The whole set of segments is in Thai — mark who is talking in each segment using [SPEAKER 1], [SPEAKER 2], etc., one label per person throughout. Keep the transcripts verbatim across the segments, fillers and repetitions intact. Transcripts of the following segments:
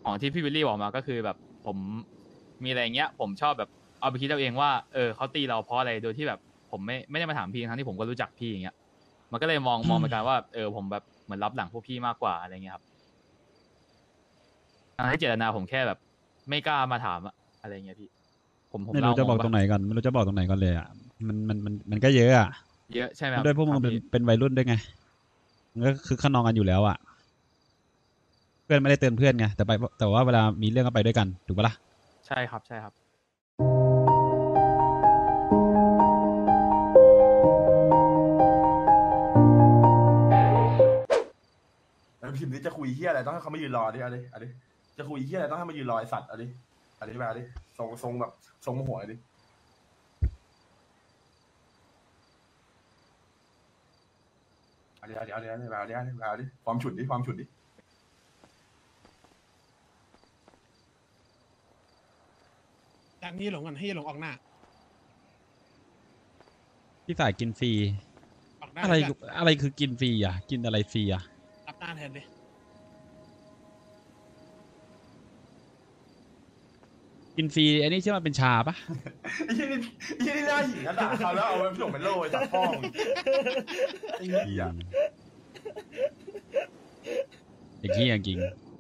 [SPEAKER 1] ของที่พี่วิลลี่บอกมาก็คือแบบผมมีอะไรเงี้ยผมชอบแบบเอาไปคิดเอาเองว่าเออเขาตีเราเพราะอะไรโดยที่แบบผมไม่ไม่ได้มาถามพี่ทั้งที่ผมก็รู้จักพี่อย่างเงี้ยมันก็เลยมองมองไปกันว่าเออผมแบบเหมือนรับหลังพวกพี่มากกว่าอะไรเงี้ยครับทั้งที่เจตนาผมแค่แบบไม่กล้ามาถามอะอะไรเงี้ยพี่ผมผม
[SPEAKER 2] ไม่
[SPEAKER 1] เล่า
[SPEAKER 2] รู้จะบอกตร
[SPEAKER 1] งงปะ
[SPEAKER 2] งไหนก่อนไม่รู้จะบอกตรงไหนก่อนเลยอ่ะมันมันมันมันก็เยอะอ่ะ
[SPEAKER 1] เยอะใช่ไหมครับ
[SPEAKER 2] ด้วยพวกมึงเป็น
[SPEAKER 1] ครับพี่
[SPEAKER 2] เป็นวัยรุ่นด้วยไงมันก็คือขนองกันอยู่แล้วอ่ะเพื่อนไม่ได้เตือนเพื่อนไงแต่ไปแต่ว่าเวลามีเรื่องก็ไปด้วยกันถูกปะล่ะ
[SPEAKER 1] ใช่ครับใช่ครับ
[SPEAKER 3] แล้วพิมพ์นี้จะคุยเฮียอะไรต้องให้เขามายืนรอดิเอาดิเอาดิจะคุยเฮียอะไรต้องให้มายืนรอไอสัตว์เอาดิเอาดิมาเอาดิทรงทรงแบบทรงหัวดิเอาดิเอาดิเอาดิเอาดิมาเอาดิเอาดิมาเอาดิความฉุดดิความฉุดดิ
[SPEAKER 4] จากนี้หลงก่อนให้หลงออกหน้า
[SPEAKER 2] พี่สายกินฟรี
[SPEAKER 4] ออกหน้า
[SPEAKER 2] อะไร
[SPEAKER 4] เพื่อน
[SPEAKER 2] อะไรคือกินฟรีอ่ะกินอะไรฟรีอ่ะ
[SPEAKER 4] รับหน้าแทนดิ
[SPEAKER 2] กินฟรีไอ้นี่ใช่ไหมเป็นชาปะ
[SPEAKER 3] ไอ้ที่นี่ไอ้ที่นี่หน้าหญิงนะด่าเขาแล้วเอาไปส่งเป็นโล่ไอ้สัตว์พ่องไอ้เหี้ย
[SPEAKER 2] อย่างที่อย่างจริง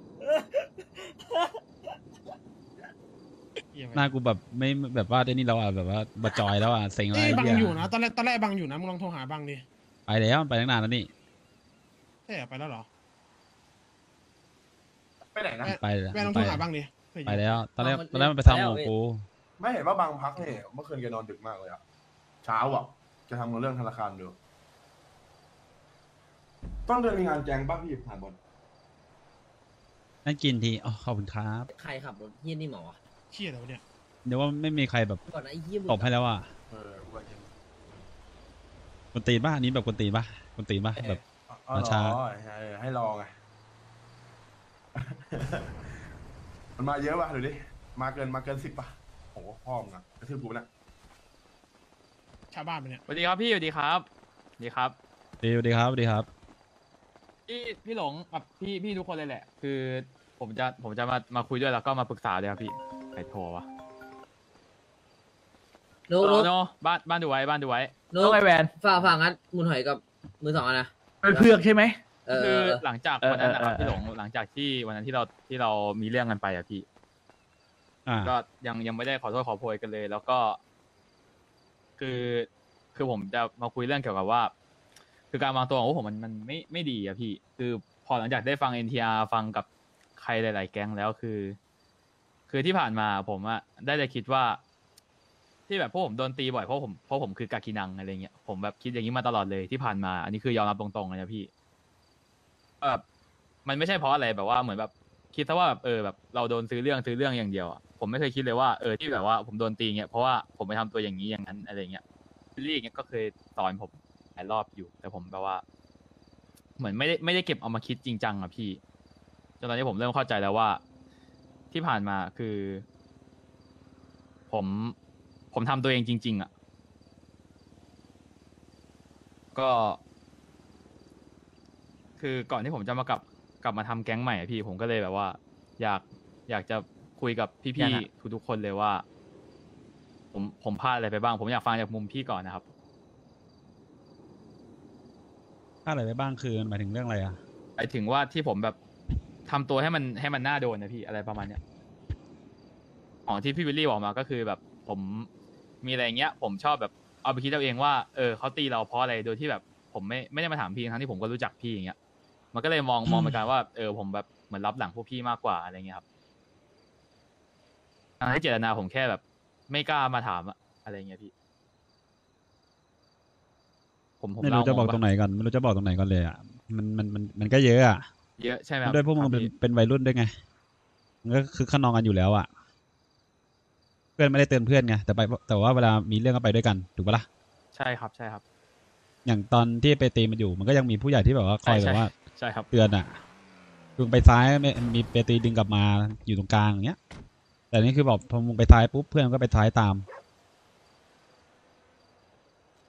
[SPEAKER 4] เหี้ย
[SPEAKER 2] หน้ากูแบบไม่แบบว่าไอ้นี่เราอ่ะแบบว่าบะจอยแล้วอ่ะเซ็งอะไร
[SPEAKER 4] เอ้ยบัง
[SPEAKER 2] เหี้ย
[SPEAKER 4] อยู่นะตอนแรกตอนแรกบังอยู่นะมึงลองโทรหาบังดิ
[SPEAKER 2] ไปแล้วมันไปตั้งนานแล้วนี่
[SPEAKER 4] ใช่เหรอไปแล้วเหรอ
[SPEAKER 3] ไปไหนนะ
[SPEAKER 2] ไปแล้ว
[SPEAKER 4] แม่ลอง
[SPEAKER 2] ไป
[SPEAKER 4] โทรหาบังดิเผื่ออยู่
[SPEAKER 2] ไปแล้วตอนแรก
[SPEAKER 5] มัน
[SPEAKER 2] ตอนแรกมันไปทำหมูกู
[SPEAKER 3] ไม่เห็นว่าบางพักเนี่ยเมื่อคืนแกนอนดึกมากเลยอะเช้าอ่ะจะทำเรื่องธนาคารดูต้องเดินมีงานแจงบ้างพี่ผ่านบน
[SPEAKER 2] นั่นกินทีอ๋อขอบคุณครับ
[SPEAKER 5] ใครขับรถเฮี้ยนี่หมาวะ
[SPEAKER 4] เชี่ยแล้วะเนี่ย
[SPEAKER 2] เดี๋ยวว่าไม่มีใครแบบ
[SPEAKER 5] ก่อนนะไอ้เฮี้ยมึง
[SPEAKER 2] ตบให้แล้วอ่ะ
[SPEAKER 3] เออกูว่าจะ
[SPEAKER 2] กวนตีนป่ะอันนี้แบบกวนตีนป่ะกวนตีนป่ะแบบ
[SPEAKER 3] อ๋อ
[SPEAKER 2] มาช้า
[SPEAKER 3] เหรอเออให้รอไง มันมาเยอะป่ะดูดิ มาเกินมาเกินสิบป่ะโอ้โหพ่อมึงอะกระทืบกูไปนะ
[SPEAKER 4] ชาวบ้านไปเนี่ย
[SPEAKER 1] สวัสดีครับพี่สวัสดีครับสวัสดีครับ
[SPEAKER 2] ดีดีครับดีครับ
[SPEAKER 1] พี่พี่หลงกับพี่พี่ทุกคนเลยแหละ คือผมจะผมจะมามาคุยด้วยแล้วก็มาปรึกษาเลยครับพี่ใครโทรวะ
[SPEAKER 5] โน้ตโน้ต
[SPEAKER 1] โนบ้านบ้านดูไว้บ้านดูไว้
[SPEAKER 5] โน้
[SPEAKER 6] ต้อง
[SPEAKER 5] ต
[SPEAKER 6] ไอแวน
[SPEAKER 5] ฝากฝากงัดมุนหอยกับมือสองอะนะ
[SPEAKER 6] เป็นเพือกใช่ไหม
[SPEAKER 5] เออ
[SPEAKER 1] คือ
[SPEAKER 5] เออ
[SPEAKER 1] หลังจาก
[SPEAKER 6] เออ
[SPEAKER 1] วันนั้นนะครับ
[SPEAKER 6] เออเออ
[SPEAKER 1] พี่หลงหลังจากที่วันนั้นที่เราที่เรามีเรื่องกันไปอะพี่
[SPEAKER 2] อ่า
[SPEAKER 1] ก็ยังยังไม่ได้ขอโทษขอโพยกันเลย แล้วก็ คือคือผมจะมาคุยเรื่องเกี่ยวกับว่า คือการวางตัวของพวกผมมันมันไม่ไม่ดีอะพี่ คือพอหลังจากได้ฟัง เอ็น ที อาร์ ฟังกับใครหลาย ๆ แก๊งแล้วคือ คือที่ผ่านมาผมอะได้แต่คิดว่า ที่แบบพวกผมโดนตีบ่อยเพราะผมเพราะผมคือกากินังอะไรเงี้ยผมแบบคิดอย่างนี้มาตลอดเลยที่ผ่านมา อันนี้คือยอมรับตรงๆเลยนะพี่แบบมันไม่ใช่เพราะอะไรแบบว่าเหมือนแบบคิดซะว่าแบบเออแบบเราโดนซื้อเรื่องซื้อเรื่องอย่างเดียวอะผมไม่เคยคิดเลยว่าเออที่แบบว่าผมโดนตีเงี้ยเพราะว่าผมไปทำตัวอย่างนี้อย่างนั้นอะไรเงี้ยบิลลี่เงี้ยก็เคยสอนผมหลายรอบอยู่ แต่ผมแบบว่า เหมือนไม่ได้ไม่ได้เก็บเอามาคิดจริงจังอะพี่จนตอนนี้ผมเริ่มเข้าใจแล้วว่า ที่ผ่านมาคือ ผมผมทำตัวเองจริง ๆอะก็ คือก่อนที่ผมจะมากลับกลับมาทำแก๊งใหม่อะพี่ ผมก็เลยแบบว่า อยากอยากจะคุยกับพี่ๆทุกๆคนเลยว่า ผมผมพลาดอะไรไปบ้าง ผมอยากฟังจากมุมพี่ก่อนนะครับ
[SPEAKER 2] ถ้าอะไรไปบ้างคือหมายถึงเรื่องอะไรอ่ะ
[SPEAKER 1] หมายถึงว่าที่ผมแบบทำตัวให้มันให้มันน่าโดนนะพี่อะไรประมาณเนี้ยของที่พี่วิลลี่บอกมาก็คือแบบผมมีอะไรเงี้ย ผมชอบแบบเอาไปคิดเอาเองว่าเออเขาตีเราเพราะอะไรโดยที่แบบ ผมไม่ไม่ได้มาถามพี่ทั้งที่ผมก็รู้จักพี่อย่างเงี้ย มันก็เลยมองมองไปกันว่าเออผมแบบเหมือนรับหลังพวกพี่มากกว่าอะไรเงี้ยครับทั้งที่เจตนาผมแค่แบบ ไม่กล้ามาถามอะอะไรเงี้ยพี่ ผมผม
[SPEAKER 2] ไม่
[SPEAKER 1] เล่า
[SPEAKER 2] รู้จะบอก
[SPEAKER 1] งง
[SPEAKER 2] ตร
[SPEAKER 1] ปะ
[SPEAKER 2] งไหนก่อนไม่รู้จะบอกตรงไหนก่อนเลยอ่ะมันมันมันมันก็เยอะอ่ะ
[SPEAKER 1] เยอะใช่ไหมครับ
[SPEAKER 2] ด้วยพวกมึง
[SPEAKER 1] ครับ
[SPEAKER 2] เป็น
[SPEAKER 1] พี่
[SPEAKER 2] เป็นวัยรุ่นด้วยไงมันก็คือขนองกันอยู่แล้วอ่ะเพื่อนไม่ได้เตือนเพื่อนไงแต่ไปแต่ว่าเวลามีเรื่องก็ไปด้วยกันถูกปะล่ะ
[SPEAKER 1] ใช่ครับใช่ครับ
[SPEAKER 2] อย่างตอนที่ไปตีมันอยู่ มันก็ยังมีผู้ใหญ่ที่แบบว่าคอย
[SPEAKER 1] ใช่
[SPEAKER 2] แบบว่า
[SPEAKER 1] ใช่ครับ
[SPEAKER 2] เตือนอ่ะดึงไปซ้ายไม่มีไปตีดึงกลับมาอยู่ตรงกลางอย่างเงี้ย แต่นี่คือบอกพอมึงไปซ้ายปุ๊บเพื่อนมันก็ไปซ้ายตาม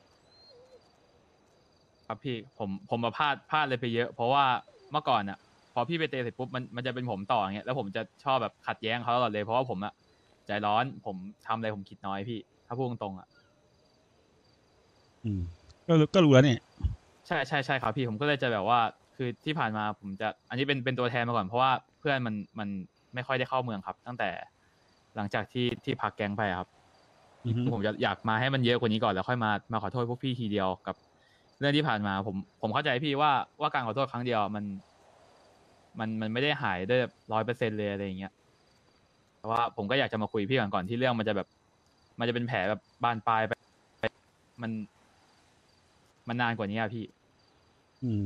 [SPEAKER 1] ครับพี่ผมผมมาพลาดพลาดเลยไปเยอะ เพราะว่าเมื่อก่อนอ่ะพอพี่ไปเตะเสร็จปุ๊บมันมันจะเป็นผมต่ออย่างเงี้ยแล้วผมจะชอบแบบขัดแย้งเขาตลอดเลยเพราะว่าผมอะใจร้อนผมทำอะไรผมคิดน้อยพี่ถ้าพูดตรงๆอะ
[SPEAKER 2] อืมก็รู้ก็รู้แล้วเนี่ย
[SPEAKER 1] ใช่ใช่ใช่ครับพี่ผมก็เลยจะแบบว่าคือที่ผ่านมาผมจะอันนี้เป็นเป็นตัวแทนมาก่อนเพราะว่าเพื่อนมันมันไม่ค่อยได้เข้าเมืองครับ ตั้งแต่หลังจากที่ที่พักแก๊งไปครับ
[SPEAKER 2] อือฮึ
[SPEAKER 1] ผมจะอยากมาให้มันเยอะกว่านี้ก่อนแล้วค่อยมามาขอโทษพวกพี่ทีเดียวกับ เรื่องที่ผ่านมาผมผมเข้าใจพี่ว่าว่าการขอโทษครั้งเดียวมัน มันมันไม่ได้หายได้ร้อยเปอร์เซ็นต์เลยอะไรอย่างเงี้ยแต่ว่าผมก็อยากจะมาคุยพี่ก่อนก่อนที่เรื่องมันจะแบบ มันจะเป็นแผลแบบบานปลายไปมัน มันนานกว่านี้อะพี่
[SPEAKER 2] อืม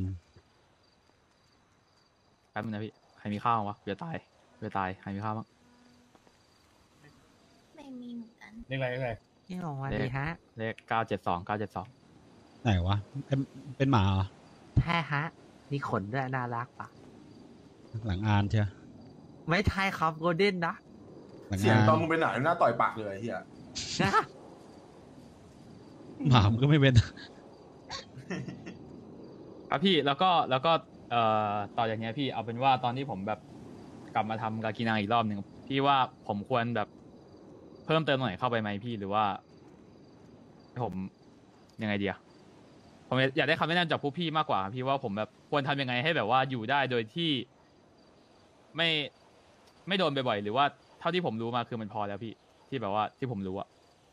[SPEAKER 1] แป๊บนึงนะพี่ใครมีข้าววะเดี๋ยวตายเดี๋ยวตายใครมีข้าวบ้าง
[SPEAKER 6] ไม่มีเหมือนกัน
[SPEAKER 7] เรียกอะไรเรียกอะไร
[SPEAKER 8] พี่หงสวัส
[SPEAKER 1] เล
[SPEAKER 8] ดี
[SPEAKER 1] ข
[SPEAKER 8] ฮะ
[SPEAKER 1] เลขเก้าเจ็ดสองเก้าเจ็ดสอง
[SPEAKER 2] ไหนวะเป็นเป็นหมาเหรอ
[SPEAKER 8] ใช่ฮะ มีขนด้วยน่ารักปะ
[SPEAKER 2] หลังอานเชียว
[SPEAKER 8] ไม่ใช่ครับโกลเด้นนะ
[SPEAKER 2] หลัง
[SPEAKER 3] เสียง
[SPEAKER 2] อาน
[SPEAKER 3] ตอนมึงไปไหนหน้าต่อยปากเลยไอ้เฮีย
[SPEAKER 8] นะ
[SPEAKER 2] หมามันก็ไม่เป็น
[SPEAKER 1] ครับพี่แล้วก็แล้วก็เอ่อต่อจากเนี้ยพี่เอาเป็นว่าตอนที่ผมแบบกลับมาทำกากีนังอีกรอบหนึ่งพี่ว่าผมควรแบบเพิ่มเติมหน่อยเข้าไปไหมพี่หรือว่าให้ผมยังไงดีอะผมอยากได้คำแนะนำจากพวกพี่มากกว่าครับพี่ว่าผมแบบควรทำยังไงให้แบบว่าอยู่ได้โดยที่ไม่ไม่โดนบ่อยๆหรือว่าเท่าที่ผมรู้มาคือมันพอแล้วพี่ที่แบบว่าที่ผมรู้อะ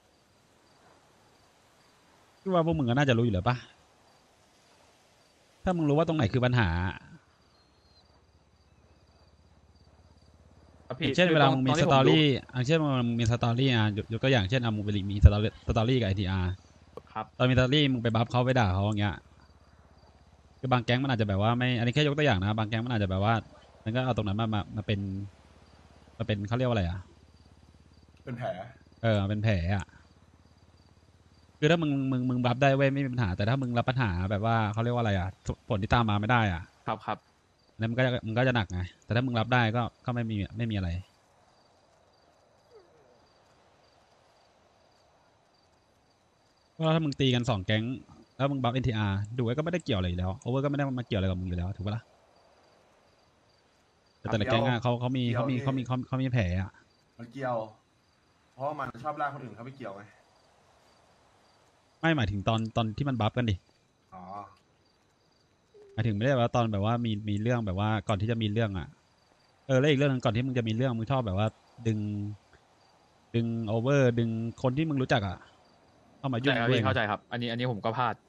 [SPEAKER 2] พี่ว่าพวกมึงก็น่าจะรู้อยู่แล้วปะถ้ามึงรู้ว่าตรงไหนคือปัญหา
[SPEAKER 1] ครับ
[SPEAKER 2] อ
[SPEAKER 1] พี่
[SPEAKER 2] ย่างเช่น
[SPEAKER 1] คือ
[SPEAKER 2] เวลา
[SPEAKER 1] ต
[SPEAKER 2] มึงมี
[SPEAKER 1] ต
[SPEAKER 2] ส
[SPEAKER 1] ที่ผ
[SPEAKER 2] ตอ
[SPEAKER 1] รู้
[SPEAKER 2] รี่อย่างเช่นมึงมีสตอรี่อ่ะยกยกตัวอย่างเช่นอ่ะมึงไปมีสตอรี่สตอรี่กับไอทีอาร์
[SPEAKER 1] ครับ
[SPEAKER 2] ตอนมีสตอรี่มึงไปบัฟเขาไปด่าเขาอย่างเงี้ยคือบางแก๊งมันอาจจะแบบว่าไม่อันนี้แค่ยกตัวอย่างนะบางแก๊งมันอาจจะแบบว่ามันก็เอาตรงนั้นมามามาเป็นมาเป็นเขาเรียกว่าอะไรอ่ะ
[SPEAKER 3] เป็นแผล
[SPEAKER 2] เออเป็นแผลอ่ะคือถ้ามึงมึงมึงบัฟได้เว้ยไม่มีปัญหา แต่ถ้ามึงรับปัญหาแบบว่าเขาเรียกว่าอะไรอ่ะผลที่ตามมาไม่ได้อ่ะ
[SPEAKER 1] ครับครับ
[SPEAKER 2] อันนั้นมันก็จะมันก็จะหนักไงแต่ถ้ามึงรับได้ก็ก็ไม่มีไม่มีอะไรเพราะถ้ามึงตีกันสองแก๊งแล้วมึงบัฟเอ็นทีอาร์ดูไว้ก็ไม่ได้เกี่ยวอะไรอยู่แล้วโอเวอร์ก็ไม่ได้มาเกี่ยวอะไรกับมึงอยู่แล้วถูกปะล่ะแต่แต่ละแก๊งอ่ะเขาเขามีเขามีเขามีเขาเขามีแผลอ่ะ
[SPEAKER 3] มันเกี่ยว เพราะว่ามันชอบลากคนอื่นเขาไปเกี่ยวไง
[SPEAKER 2] ไม่หมายถึงตอนตอนที่มันบัฟกันดิ
[SPEAKER 3] อ๋อ
[SPEAKER 2] หมายถึงไม่ได้ว่าตอนแบบว่ามีมีเรื่องแบบว่าก่อนที่จะมีเรื่องอ่ะเออแล้วอีกเรื่องนึงก่อนที่มึงจะมีเรื่องมึงชอบแบบว่า ดึง ดึงโอเวอร์ดึงคนที่มึงรู้จักอ่ะเข้ามายุ่ง
[SPEAKER 1] ใช่ครับ
[SPEAKER 2] ด้วย
[SPEAKER 1] พี่เข้าใจครับ อันนี้อันนี้ผมก็พลาด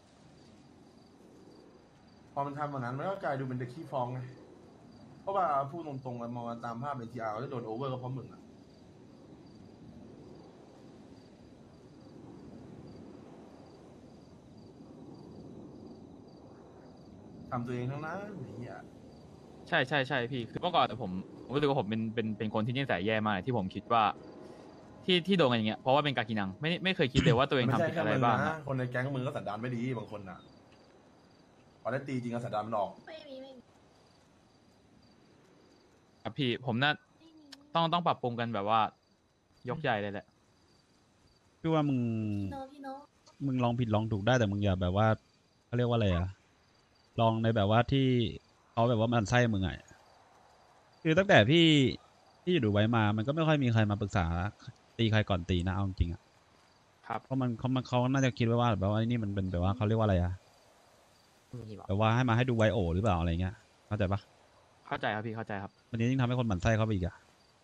[SPEAKER 3] พอมันทำแบบนั้นมันก็กลายดูเป็นเด็กขี้ฟ้องไง เพราะว่าพูดตรงๆกันมองกันตามภาพเอ็นทีอาร์ก็โดนโอเวอร์ก็เพราะมึงอะทำตัวเองทั้งนั้นไอ้เหี้ย
[SPEAKER 1] ใช่ใช่ใช่พี่คือเมื่อก่อนผมผมรู้สึกว่าผมเป็นเป็นเป็นคนที่นิสัยแย่มากเลยที่ผมคิดว่า ที่ที่โดนกันอย่างเงี้ยเพราะว่าเป็นกากินังไม่ไม่เคยคิดเลยว่าตัวเอง
[SPEAKER 3] ไม่
[SPEAKER 1] ทำ
[SPEAKER 3] ใช่
[SPEAKER 1] ผิด
[SPEAKER 3] แค่
[SPEAKER 1] อะไร
[SPEAKER 3] มึง
[SPEAKER 1] บ้าง
[SPEAKER 3] นะ
[SPEAKER 1] อะ
[SPEAKER 3] คนในแก๊งมึงก็สันดานไม่ดีบางคนอ่ะ พอได้ตีจริงก็สันดานมันออก
[SPEAKER 6] ไม่มีไม่มี
[SPEAKER 1] ครับพี่ผมน่า
[SPEAKER 6] ไม่มี
[SPEAKER 1] ต้องต้องปรับปรุงกันแบบว่า ยกใหญ่เลยแหละ
[SPEAKER 2] พี่ว่ามึง
[SPEAKER 6] พี่โนพี่โน
[SPEAKER 2] มึงลองผิดลองถูกได้แต่มึงอย่าแบบว่าเขาเรียกว่าอะไรอ่ะลองในแบบว่าที่เขาแบบว่ามันไส้มึงอ่ะคือตั้งแต่พี่ที่อยู่ดูไว้มา มันก็ไม่ค่อยมีใครมาปรึกษาตีใครก่อนตีนะเอาจริงๆอ่ะ
[SPEAKER 1] ครับ
[SPEAKER 2] เพราะมันเขามันเขาน่าจะคิดไว้ว่าแบบว่าไอ้นี่มันเป็นแบบว่าเขาเรียกว่าอะไรอ่ะ
[SPEAKER 8] มีบอก
[SPEAKER 2] แบบว่าให้มาให้ดูไวโอหรือเปล่าอะไรเงี้ยเข้าใจปะ
[SPEAKER 1] เข้าใจครับพี่เข้าใจครับ
[SPEAKER 2] วันนี้ยิ่งทำให้คนหมั่นไส้เขาไปอีกอ่ะ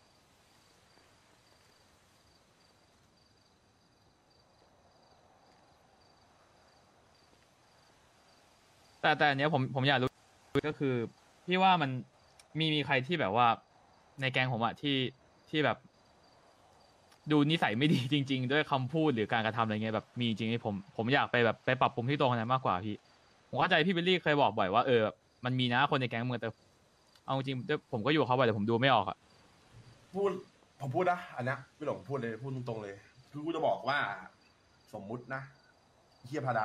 [SPEAKER 1] แต่แต่อันเนี้ยผมผมอยากรู้ก็คือพี่ว่ามันมีมีใครที่แบบว่า ในแกงผมอะที่ที่แบบ ดูนิสัยไม่ดีจริง ๆ ด้วยคำพูดหรือการกระทำอะไรเงี้ยแบบมีจริงๆผมผมอยากไปแบบไปปรับปรุงที่ตรงนั้นมากกว่าพี่ผมเข้าใจพี่เบลลี่เคยบอกบ่อยว่าเออมันมีนะคนในแก๊งเมืองแต่เอาจริงๆผมก็อยู่กับเขาบ่อยแต่ผมดูไม่ออกอะ
[SPEAKER 3] พูดผมพูดนะอันเนี้ยพี่หลงพูดเลยพูดตรงๆเลยคือกูจะบอกว่า สมมุตินะเฮียพาดา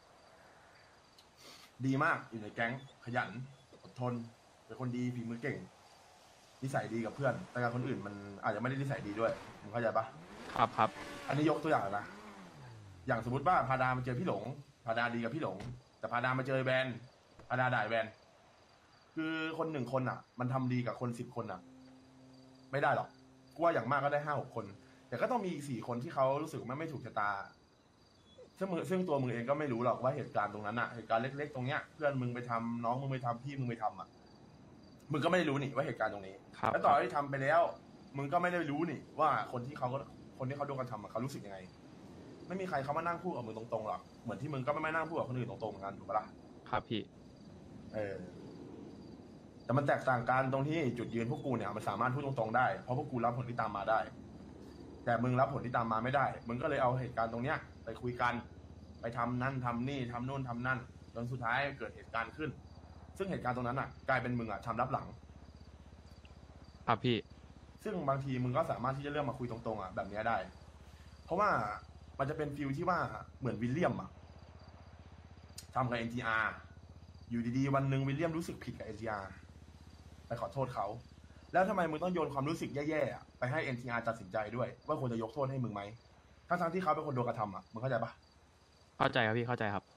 [SPEAKER 3] ดีมากอยู่ในแก๊งขยันอดทนเป็นคนดีฝีมือเก่งนิสัยดีกับเพื่อน แต่กับคนอื่นมันอาจจะไม่ได้นิสัยดีด้วยมึงเข้าใจปะ
[SPEAKER 1] ครับครับ
[SPEAKER 3] อันนี้ยกตัวอย่างนะอย่างสมมติว่าพาดามาเจอพี่หลง พาดาดีกับพี่หลง แต่พาดามาเจอแบนพาดาด่าแบนคือคนหนึ่งคนอ่ะ มันทำดีกับคนสิบคนอ่ะ ไม่ได้หรอกกูว่าอย่างมากก็ได้ห้าหกคน แต่ก็ต้องมีอีกสี่คนที่เขารู้สึกว่าไม่ถูกชะตา ซึ่งมึงซึ่งตัวมึงเองก็ไม่รู้หรอกว่าเหตุการณ์ตรงนั้นอ่ะเหตุการณ์เล็กๆตรงเนี้ยเพื่อนมึงไปทำน้องมึงไปทำพี่มึงไปทำอ่ะมึงก็ไม่ได้รู้นี่ว่าเหตุการณ์ตรงนี้
[SPEAKER 1] ครับ
[SPEAKER 3] แล้วต่อให้ทำไปแล้ว มึงก็ไม่ได้รู้นี่ว่าคนที่เขาคนที่เขาโดนกระทำอะเขารู้สึกยังไง ไม่มีใครเขามานั่งพูดกับมึงตรงๆหรอกเหมือนที่มึงก็ไม่มานั่งพูดกับคนอื่นตรงๆเหมือนกันถูกปะล่ะ
[SPEAKER 1] ครับพี่
[SPEAKER 3] เออแต่มันแตกต่างกันตรงที่จุดยืนพวกกูเนี่ยมันสามารถพูดตรงๆได้เพราะพวกกูรับผลที่ตามมาได้ แต่มึงรับผลที่ตามมาไม่ได้ มึงก็เลยเอาเหตุการณ์ตรงเนี้ยไปคุยกัน ไปทำนั่นทำนี่ทำนู่นทำนั่นจนสุดท้ายเกิดเหตุการณ์ขึ้น ซึ่งเหตุการณ์ตรงนั้นอ่ะ กลายเป็นมึงอ่ะทำรับหลัง
[SPEAKER 1] ครับพี่
[SPEAKER 3] ซึ่งบางทีมึงก็สามารถที่จะเลือกมาคุยตรงๆอ่ะแบบเนี้ยได้ เพราะว่ามันจะเป็นฟิลที่ว่าเหมือนวิลเลียมอ่ะทำกับ เอ็น ที อาร์ อยู่ดีๆวันหนึ่งวิลเลียมรู้สึกผิดกับ เอ็น ที อาร์ ไปขอโทษเขา แล้วทำไมมึงต้องโยนความรู้สึกแย่ๆอะไปให้ เอ็น ที อาร์ ตัดสินใจด้วยว่าควรจะยกโทษให้มึงไหมทั้งๆที่เขาเป็นคนโดนกระทำอ่ะมึงเข้าใจปะ
[SPEAKER 1] เข้าใจครับพี่เข้าใจครับ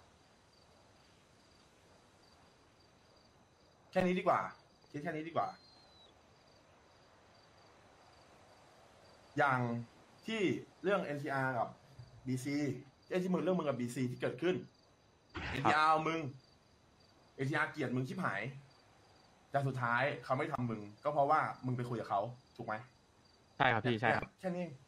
[SPEAKER 3] แค่นี้ดีกว่าคิดแค่นี้ดีกว่า อย่างที่เรื่อง เอ็น ที อาร์ กับ บี ซี เอ้ยที่มึงเรื่องมึงกับ บี ซี ที่เกิดขึ้น เอ็น ที อาร์ เอามึง เอ็น ที อาร์ เกลียดมึงชิบหายแต่สุดท้ายเขาไม่ทำมึง ก็เพราะว่ามึงไปคุยกับเขาถูกไหม
[SPEAKER 1] ใช่ครับพี่ใช่ครับ
[SPEAKER 3] แค่นี้เอง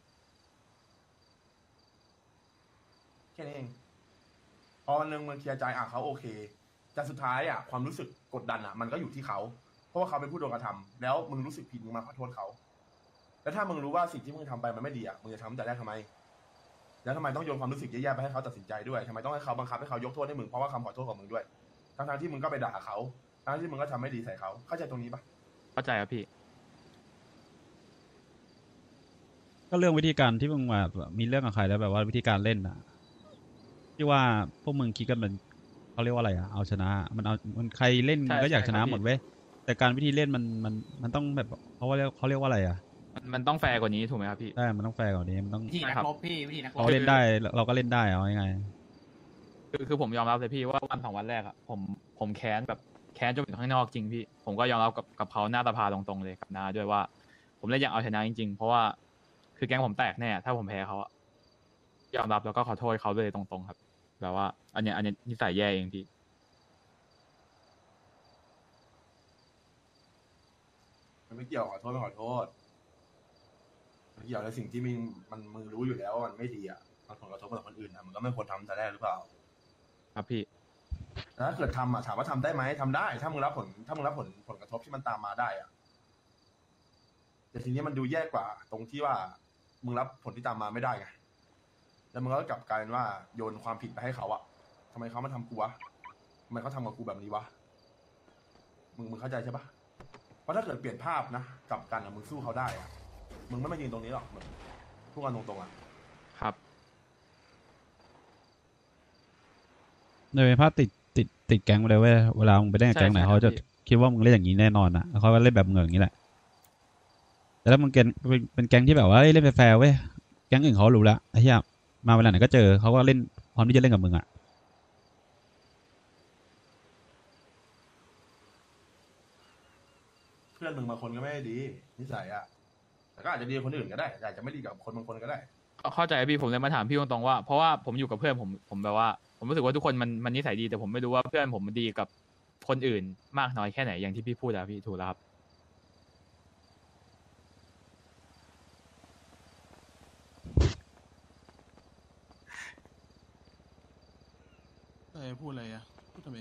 [SPEAKER 3] แค่นี้เองพอวันหนึ่งมึงเคลียร์ใจอ่ะเขาโอเคแต่สุดท้ายอ่ะความรู้สึกกดดันอ่ะ มันก็อยู่ที่เขาเพราะว่าเขาเป็นผู้โดนกระทำแล้วมึงรู้สึกผิดมึงมาขอโทษเขาแล้วถ้ามึงรู้ว่าสิ่งที่มึงทำไปมันไม่ดีอ่ะมึงจะทำตั้งแต่แรกทำไมแล้วทำไมต้องโยนความรู้สึกแย่ๆไปให้เขาตัดสินใจด้วยทำไมต้องให้เขาบังคับให้เขายกโทษให้มึงเพราะว่าคำขอโทษของมึงด้วยทั้งๆที่มึงก็ไปด่าเขาทั้งที่มึงก็ทำไม่ดีใส่เขาเข้าใจตรงนี้ปะ
[SPEAKER 1] เข้าใจครับพี่
[SPEAKER 2] ก็เรื่องวิธีการที่มึงมามีเรื่องกับใครแล้วแบบว่าวิธีการเล่นอ่ะที่ว่าพวกมึงคิดกันมันเขาเรียกว่าอะไรอ่ะเอาชนะมันเอามันใครเล่น
[SPEAKER 1] ใช่
[SPEAKER 2] มันก็อยาก
[SPEAKER 1] ใช่
[SPEAKER 2] ชนะครับ
[SPEAKER 1] พี่
[SPEAKER 2] หมดเว้ยแต่การวิธีเล่นมันมันมันต้องแบบเขาเรียกเขาเรียกว่าอะไรอ่ะ
[SPEAKER 1] มันมันต้องแฟร์กว่านี้ถูกไหมครับพี่
[SPEAKER 2] ใช่มันต้องแฟร์กว่านี้มันต้อง
[SPEAKER 6] วิธีนักรบพี่วิธีนักร
[SPEAKER 2] เขา
[SPEAKER 6] บ
[SPEAKER 2] เล่นได้เราก็เล่นได้เอายังไง
[SPEAKER 1] คือคือผมยอมรับเลยพี่ว่าวันสองวันแรกอะผมผมแค้นแบบแค้นจนถึงข้างนอกจริงพี่ผมก็ยอมรับกับกับเขาหน้าตาพาตรงๆเลยกับนาด้วยว่า ผมเล่นอย่างเอาชนะจริงๆเพราะว่าคือแก๊งผมแตกแน่ถ้าผมแพ้เขาอะยอมรับแล้วก็ขอโทษเขาเลยตรงๆครับแบบว่า อันเนี้ยอันเนี้ยนิสัยแย่เองพี่
[SPEAKER 3] มันไม่เกี่ยวขอโทษไม่ขอโทษมันเกี่ยวในสิ่งที่มึงมันมึงรู้อยู่แล้วว่ามันไม่ดีอ่ะมันผลกระทบกับคนอื่นอ่ะมันก็ไม่ควรทำแต่แรกหรือเปล่า
[SPEAKER 1] ครับพี่
[SPEAKER 3] แต่ถ้าเกิดทำอ่ะถามว่าทำได้ไหมทำได้ ถ้ามึงรับผลถ้ามึงรับผลผลกระทบที่มันตามมาได้อ่ะแต่ทีนี้มันดูแย่กว่า ตรงที่ว่ามึงรับผลที่ตามมาไม่ได้ไงแล้วมึงก็กลับกลายเป็นว่าโยนความผิดไปให้เขาอ่ะทำไมเขามาทำกูวะทำไมเขาทำกับกูแบบนี้วะมึงมึงเข้าใจใช่ปะเพราะถ้าเกิดเปลี่ยนภาพนะกลับกันอ่ะมึงสู้เขาได้อ่ะมึงไม่มายืนตรงนี้หรอกแบบพูดกันตรงๆอ่ะ
[SPEAKER 1] ครับ
[SPEAKER 2] ในเป็นภาพติดติดติดแก๊งไปเลยเว้ยเวลามึงไปเล่นกับแก๊งไหน
[SPEAKER 1] ใช่ใช่
[SPEAKER 2] เขาจะ
[SPEAKER 1] ครับพี่
[SPEAKER 2] คิดว่ามึงเล่นอย่างนี้แน่นอนอ่ะแล้วเขาก็เล่นแบบมึงอย่างนี้แหละแต่ถ้ามึงเกณฑ์เป็นเป็นแก๊งที่แบบว่าเอ้ยเล่นแฟร์ๆเว้ยแก๊งอื่นเขารู้แล้วไอ้เหี้ยมาเวลาไหนก็เจอเขาก็เล่นพร้อมที่จะเล่นกับมึงอ่ะ
[SPEAKER 3] เพื่อนมึงบางคนก็ไม่ได้ดีนิสัยอ่ะแต่ก็อาจจะดีกับคนอื่นก็ได้แต่อาจจะไม่ดีกับคนบางคนก็ได้
[SPEAKER 1] เข้าใจพี่ผมเลยมาถามพี่ตรงๆว่าเพราะว่าผมอยู่กับเพื่อนผมผมแบบว่า ผมรู้สึกว่าทุกคนมันมันนิสัยดีแต่ผมไม่รู้ว่าเพื่อนผมมันดีกับคนอื่นมากน้อยแค่ไหนอย่างที่พี่พูดอะพี่ถูกแล้วครับ
[SPEAKER 4] เออพูดอะไรอ่ะพูดทำไม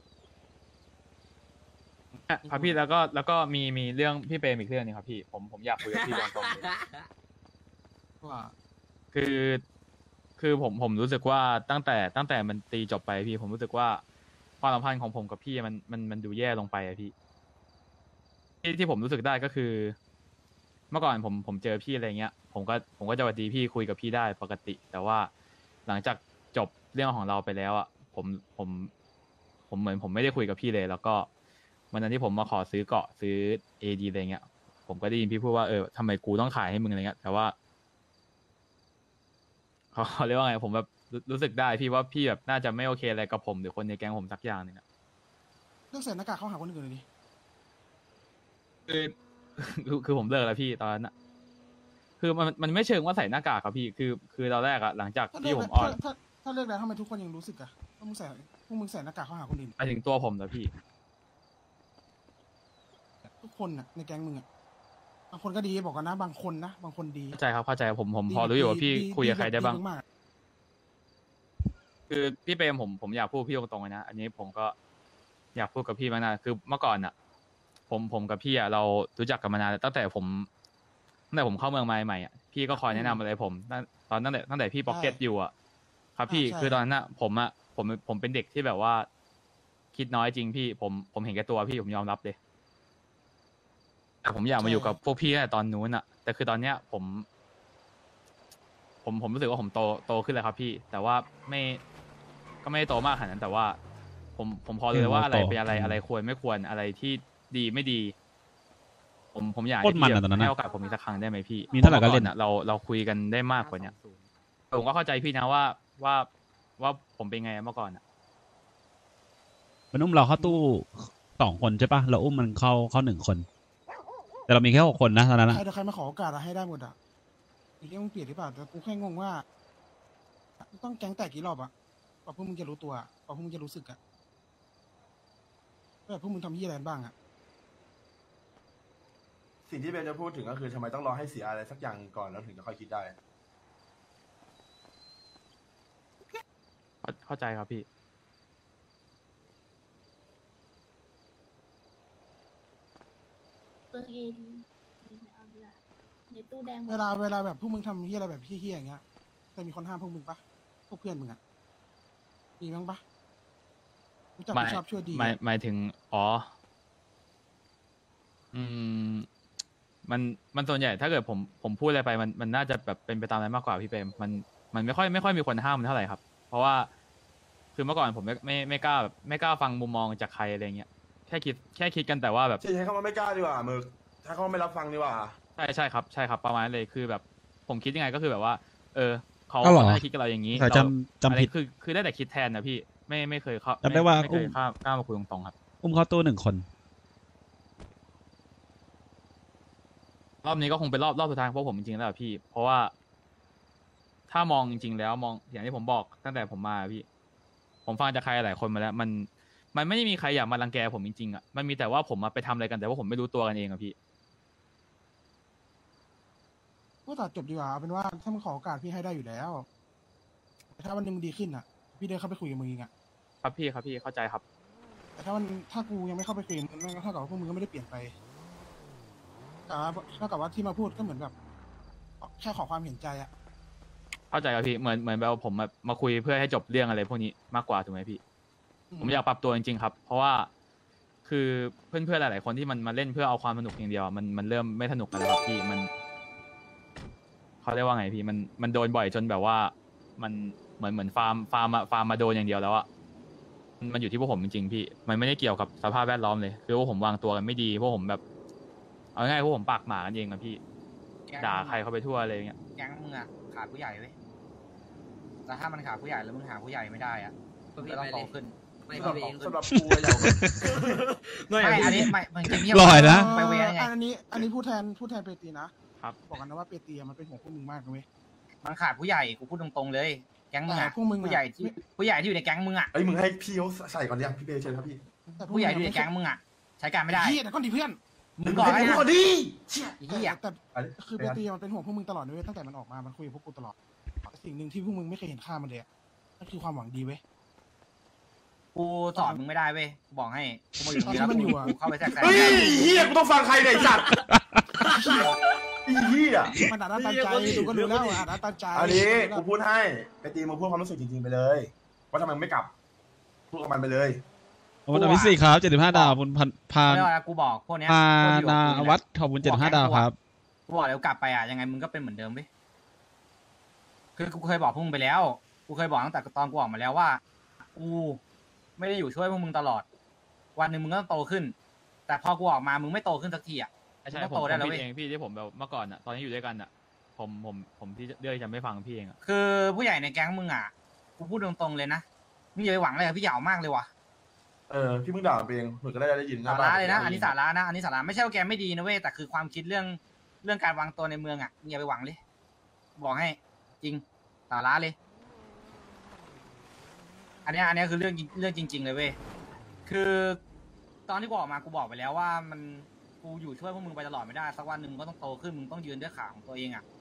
[SPEAKER 1] อ่ะครับพี่แล้วก็แล้วก็มีมีเรื่องพี่เปรมอีกเรื่องหนึงครับพี่ผมผมอยากคุยกับพี่ตรงๆเลย
[SPEAKER 4] ว่า
[SPEAKER 1] คือคือผมผมรู้สึกว่าตั้งแต่ตั้งแต่มันตีจบไปพี่ผมรู้สึกว่าความสัมพันธ์ของผมกับพี่มันมันมันดูแย่ลงไปอะพี่ที่ที่ผมรู้สึกได้ก็คือ เมื่อก่อนผมผมเจอพี่อะไรเงี้ย ผมก็ผมก็จะหวัดดีพี่คุยกับพี่ได้ปกติ แต่ว่าหลังจากจบเรื่องของเราไปแล้วอ่ะผมผมผมเหมือนผมไม่ได้คุยกับพี่เลย แล้วก็วันนั้นที่ผมมาขอซื้อเกาะซื้อเอดีอะไรเงี้ย ผมก็ได้ยินพี่พูดว่าเออทำไมกูต้องขายให้มึงอะไรเงี้ยแต่ว่าเขาเขาเรียกว่าไงผมแบบรู้รู้สึกได้พี่ว่าพี่แบบน่าจะไม่โอเคอะไรกับผมหรือคนในแก๊งผมสักอย่างหนึงอะ
[SPEAKER 4] เลิกใส่หน้ากากเข้าหาคนอื่นเลยดิ
[SPEAKER 1] คือคือคือผมเลิกแล้วพี่ตอนนั้นอะคือมันมันไม่เชิงว่าใส่หน้ากากครับพี่คือคือตอนแรกอะหลังจาก
[SPEAKER 4] ถ้าเลื
[SPEAKER 1] ที่
[SPEAKER 4] อก
[SPEAKER 1] ผม
[SPEAKER 4] แล้ว
[SPEAKER 1] อ่อน
[SPEAKER 4] ถ้าถ้าถ้าเลือกแล้วทำไมทุกคนยังรู้สึกอะว่ามึงใส่พวกมึงใส่หน้ากากเข้าหาคนอื่น
[SPEAKER 1] ไปถึงตัวผมแล้วพี่
[SPEAKER 4] ทุกคนอะในแก๊งมึงอะบางคนก็ดีบอกกันนะ บางคนนะบางคนดี
[SPEAKER 1] เข้าใจครับเข้าใจผมผม
[SPEAKER 4] ดี
[SPEAKER 1] พอรู้อยู่ว่าพี่
[SPEAKER 4] ดี
[SPEAKER 1] คุยกับใครได้บ้าง
[SPEAKER 4] มาก
[SPEAKER 1] คือพี่เปรมผมผมอยากพูดพี่ตรงๆเลยนะอันนี้ผมก็อยากพูดกับพี่มานานคือเมื่อก่อนอะผมผมกับพี่อะเรารู้จักกันมานานตั้งแต่ผมตั้งแต่ผมเข้าเมืองมาใหม่ๆอะพี่ก็คอยแนะนำอะไรผมตั้งตอนตั้งแต่ตั้งแต่พี่พ็อกเก็ตอยู่อะครับพี่คือตอนนั้นอะผมอะผมผมเป็นเด็กที่แบบว่า คิดน้อยจริงพี่ผมผมเห็นแก่ตัวพี่ผมยอมรับเลยแต่ผมอยากมาอยู่กับพวกพี่ตั้งแต่ตอนนู้นอะแต่คือตอนเนี้ยผม ผมผมรู้สึกว่าผมโตโตขึ้นแล้วครับพี่ แต่ว่าไม่ก็ไม่ได้โตมากขนาดนั้น แต่ว่า ผมผมพอรู้เลยว่าอะไรเป็นอะไรอะไรควรไม่ควรอะไรที่ดีไม่ดี ผมผมอยาก
[SPEAKER 2] โคตรมันอะตอนนั้นอะ
[SPEAKER 1] ให้โอกาสผมอีกสักครั้งได้ไหมพี่
[SPEAKER 2] มีเท่าไหร่ก็เล่น
[SPEAKER 1] พราะมื่ออะเราเราคุยกันได้มากกว่าเนี้ยผมก็เข้าใจพี่นะว่าว่าว่าผมเป็นไงเมื่อก่อนอะ
[SPEAKER 2] มันอุ้มเราเข้าตู้สองคนใช่ปะเราอุ้มมันเข้าเข้าหนึ่งคน แต่เรามีแค่หกคนนะตอนนั้น
[SPEAKER 4] ใคร
[SPEAKER 2] นะ
[SPEAKER 4] ถ้าใครมาขอโอกาสอะให้ได้หมดอะอีกเรื่องมึงเปลี่ยนหรือเปล่าแต่กูแค่งงว่าต้องแก๊งแตกกี่รอบอะกว่าพวกมึงจะรู้ตัวกว่าพวกมึงจะรู้สึกอะแบบพวกมึงทำยี่อะไรบ้างอะ
[SPEAKER 3] สิ่งที่เบนจะพูดถึงก็คือทำไมต้องรอให้เสียอะไรสักอย่างก่อนแล้วถึงจะค่อยคิดได้
[SPEAKER 1] เข้าเข้าใจครับพี่
[SPEAKER 6] เบอร์เอ็นเอาดีกว่าในตู้แดง
[SPEAKER 4] เวลาเวลาแบบพวกมึงทำยี่อะไรแบบเฮี้ยๆอย่างเงี้ยแต่มีคนห้ามพวกมึงปะพวกเพื่อนมึงอะมีบ้างปะรู้จัก
[SPEAKER 1] หมาย
[SPEAKER 4] ผิดชอบชั่วดี
[SPEAKER 1] หมาย
[SPEAKER 4] อะ
[SPEAKER 1] หมายถึงอ๋อ อืม มันมันส่วนใหญ่ถ้าเกิดผมผมพูดอะไรไปมันมันน่าจะแบบเป็นไปตามนั้นมากกว่าพี่เปรมมันมันไม่ค่อยไม่ค่อยมีคนห้ามมันเท่าไหร่ครับ เพราะว่าคือเมื่อก่อนผมไม่ไม่ไม่กล้าแบบไม่กล้าฟังมุมมองจากใครอะไรเงี้ยแค่คิดแค่คิดกันแต่ว่าแบบ
[SPEAKER 3] ใช่ใช้คำว่าไม่กล้าดีกว่ามึกใช้คำว่าไม่รับฟังดีกว่า
[SPEAKER 1] ใช่ใช่ครับใช่ครับประมาณนั้นเลยคือแบบ ผมคิดยังไงก็คือแบบว่า เออเขา
[SPEAKER 2] อ้าวเหรอ
[SPEAKER 1] เขาได้คิดกับเราอย่างนี้
[SPEAKER 2] แต่
[SPEAKER 1] เรา
[SPEAKER 2] จำจำผิด
[SPEAKER 1] อะไรคือคือได้แต่คิดแทนนะพี่ไม่ไม่เคยเข้า
[SPEAKER 2] จำได้ว่า
[SPEAKER 1] ไม่เคย
[SPEAKER 2] อุ้ม
[SPEAKER 1] กล้ากล้ามาคุยตรงๆครับ
[SPEAKER 2] อุ้มเข้าตู้หนึ่งคน
[SPEAKER 1] รอบนี้ก็คงเป็นรอบรอบสุดท้ายของพวกผมจริงๆแล้วอะพี่ เพราะว่า ถ้ามองจริงๆแล้วมองอย่างที่ผมบอกตั้งแต่ผมมาพี่ ผมฟังจากใครหลายคนมาแล้ว มันมันไม่ได้มีใครอยากมารังแกผมจริงๆอ่ะมันมีแต่ว่าผมมาไปทำอะไรกันแต่ว่าผมไม่รู้ตัวกันเองอะพี่
[SPEAKER 4] ก็ตัดจบดีกว่าเอาเป็นว่าถ้ามึงขอโอกาสพี่ให้ได้อยู่แล้วแต่ถ้าวันหนึงมึงดีขึ้นอะพี่เดินเข้าไปคุยกับมึงเองอะ
[SPEAKER 1] ครับพี่ครับพี่เข้าใจครับ
[SPEAKER 4] แต่ถ้ามันถ้ากูยังไม่เข้าไปคุยกับมึงนั่นก็เท่ากับว่าพวกมึงก็ไม่ได้เปลี่ยนไปแต่ว่าเท่ากับว่าที่มาพูดก็เหมือนแบบแค่ขอความเห็นใจอะ
[SPEAKER 1] เข้าใจครับพี่เหมือนเหมือนแบบว่าผมมามาคุยเพื่อให้จบเรื่องอะไรพวกนี้มากกว่าถูกไหมพี่ ผมอยากปรับตัวจริงๆครับ เพราะว่าคือเพื่อนๆหลายๆคนที่มันมาเล่นเพื่อเอาความสนุกอย่างเดียวอะมันมันเริ่มไม่สนุกกันแล้วครับพี่มันเขาเรียกว่าไงพี่มันมันโดนบ่อยจนแบบว่า มันเหมือนเหมือนฟาร์มฟาร์มอะฟาร์มมาโดนอย่างเดียวแล้วอะมันมันอยู่ที่พวกผมจริงๆพี่ มันไม่ได้เกี่ยวกับสภาพแวดล้อมเลยคือพวกผมวางตัวกันไม่ดีพวกผมแบบ เอาง่ายๆพวกผมปากหมากันเองอะพี่ด่าใครเข้าไปทั่วอะไรอย่างเงี้ย
[SPEAKER 7] แก๊งมึงอะขาดผู้ใหญ่เว้ยแต่ถ้ามันขาดผู้ใหญ่แล้วมึงหาผู้ใหญ่ไม่ได้อะมึงก็ต้องโตขึ้น
[SPEAKER 5] ไม่
[SPEAKER 3] สำห
[SPEAKER 5] พี่
[SPEAKER 3] รับ
[SPEAKER 5] เอง
[SPEAKER 3] สำหรับกูอะอย่าง
[SPEAKER 7] ไม่อันนี้ไม่มันจะเงียบ
[SPEAKER 2] ลอยนะ
[SPEAKER 7] ไปเวรยังไง
[SPEAKER 4] อันนี้ อันนี้พูดแทนพูดแทนเปตีนะครับ บอกกันนะว่าเปตีอะมันเป็นห่วงพวกมึงมากนะเว้ย
[SPEAKER 7] มันขาดผู้ใหญ่กูพูดตรงๆเลย แก๊งมึง
[SPEAKER 4] แต่
[SPEAKER 7] อะ
[SPEAKER 4] พวกมึงอะ
[SPEAKER 7] ผู้ใหญ่ที่ผู้ใหญ่ที่อยู่ในแก๊งมึงอะ
[SPEAKER 3] เอ้ยมึงให้พี่เขาใส่ก่อนดิพี่เบย์เชิญครับพี่
[SPEAKER 4] แต่พวก
[SPEAKER 7] ผู้ใหญ่
[SPEAKER 4] มึง
[SPEAKER 7] ที่อยู่ในแก๊งมึงอะใช้การไม่ได้
[SPEAKER 4] เฮียแต่ก็ดีเพื่อน
[SPEAKER 7] มึงก่อน
[SPEAKER 3] ให้
[SPEAKER 7] ได้
[SPEAKER 3] กู
[SPEAKER 7] นะ
[SPEAKER 3] ก่อนดิ
[SPEAKER 7] ไอ้เหี้ย
[SPEAKER 4] แต่
[SPEAKER 3] อันนี้
[SPEAKER 4] คือเปตีมันเป็นห่วงพวกมึงตลอดเลยเว้ยตั้งแต่มันออกมามันคุยกับพวกกูตลอดแต่สิ่งหนึ่งที่พวกมึงไม่เคยเห็นค่ามันเลยอะนั่นคือความหวังดีเว้ย
[SPEAKER 7] กูสอนมึงไม่ได้เว้ยกูบอกให้กูมาอยู่ตรงนี้แล้ว
[SPEAKER 4] ตอนที่มันอยู่อะ
[SPEAKER 7] กูเข้าไปแทรกแซง
[SPEAKER 3] เฮ้ย
[SPEAKER 7] ไม่ได้
[SPEAKER 3] เฮียกูต้องฟังใครเนี่ยไอ้สัตว์ไอ้เฮีย
[SPEAKER 4] มันอัดอั้นตันใจดูก็รู้แล้วอัดอั้นตันใจ
[SPEAKER 3] อันนี้กูพูดให้ไปตีมึงพูดความรู้สึกจริงๆไปเลยว่าทำไมมึงไม่กลับพูดกับมันไปเลย
[SPEAKER 2] ขอบคุณอภิสิทธิ์ครับเจ็ดสิบห้าดาวขอบคุณพันพาน
[SPEAKER 7] เรียกว่ากูบอกพวกเนี้ย
[SPEAKER 2] พา
[SPEAKER 7] พวกที่อยู่
[SPEAKER 2] นา
[SPEAKER 7] กับกูนี่แหละ
[SPEAKER 2] วัดขอบคุณเจ็ดสิบห้าดาวครับ
[SPEAKER 7] กูบอกเดี๋ยวกลับไปอ่ะยังไงมึงก็เป็นเหมือนเดิมเว้ยคือกูเคยบอกพวกมึงไปแล้ว กูเคยบอกตั้งแต่ตอนกูออกมาแล้วว่า กูไม่ได้อยู่ช่วยพวกมึงตลอด วันหนึ่งมึงก็ต้องโตขึ้น แต่พอกูออกมามึงไม่โตขึ้นสักทีอ่ะ
[SPEAKER 1] ไม่ใช่
[SPEAKER 7] มึง
[SPEAKER 1] ผ
[SPEAKER 7] ก็
[SPEAKER 1] ม
[SPEAKER 7] โต
[SPEAKER 1] ผม
[SPEAKER 7] ได้แล้ว
[SPEAKER 1] ผิ
[SPEAKER 7] เว้
[SPEAKER 1] ด
[SPEAKER 7] ย
[SPEAKER 1] เองพี่ที่ผมแบบเมื่อก่อนอะตอนที่อยู่ด้วยกันอะผมผมผมที่เลือกจะไม่ฟังพี่เองอะ
[SPEAKER 7] คือผู้ใหญ่ในแก๊งมึงอ่ะ กูพูดตรงๆเลยนะมึงอย่าไปหวังอะไรกับพี่เหยาวมากเลยว่ะ
[SPEAKER 3] เออพี่มึงด่ามันเองหนูก็ได้ได้ยินห
[SPEAKER 7] สา
[SPEAKER 3] น้บ้
[SPEAKER 7] ระเลยนะ
[SPEAKER 3] ได้
[SPEAKER 7] อันนี้สาระนะ อันนี้สาระไม่ใช่ว่าแกไม่ดีนะเว้ย แต่คือความคิดเรื่องเรื่องการวางตัวในเมืองอ่ะมึงอย่าไปหวังเลย บอกให้จริงสาระเลย อันเนี้ยอันเนี้ยคือเรื่องจริงเรื่องจริง ๆ เลยเว้ย คือตอนที่กูออกมากูบอกไปแล้วว่ามันกูอยู่ช่วยพวกมึงไปตลอดไม่ได้สักวันหนึ่งมึงก็ต้องโตขึ้นมึงต้องยืนด้วยขาของตัวเองอ่ะ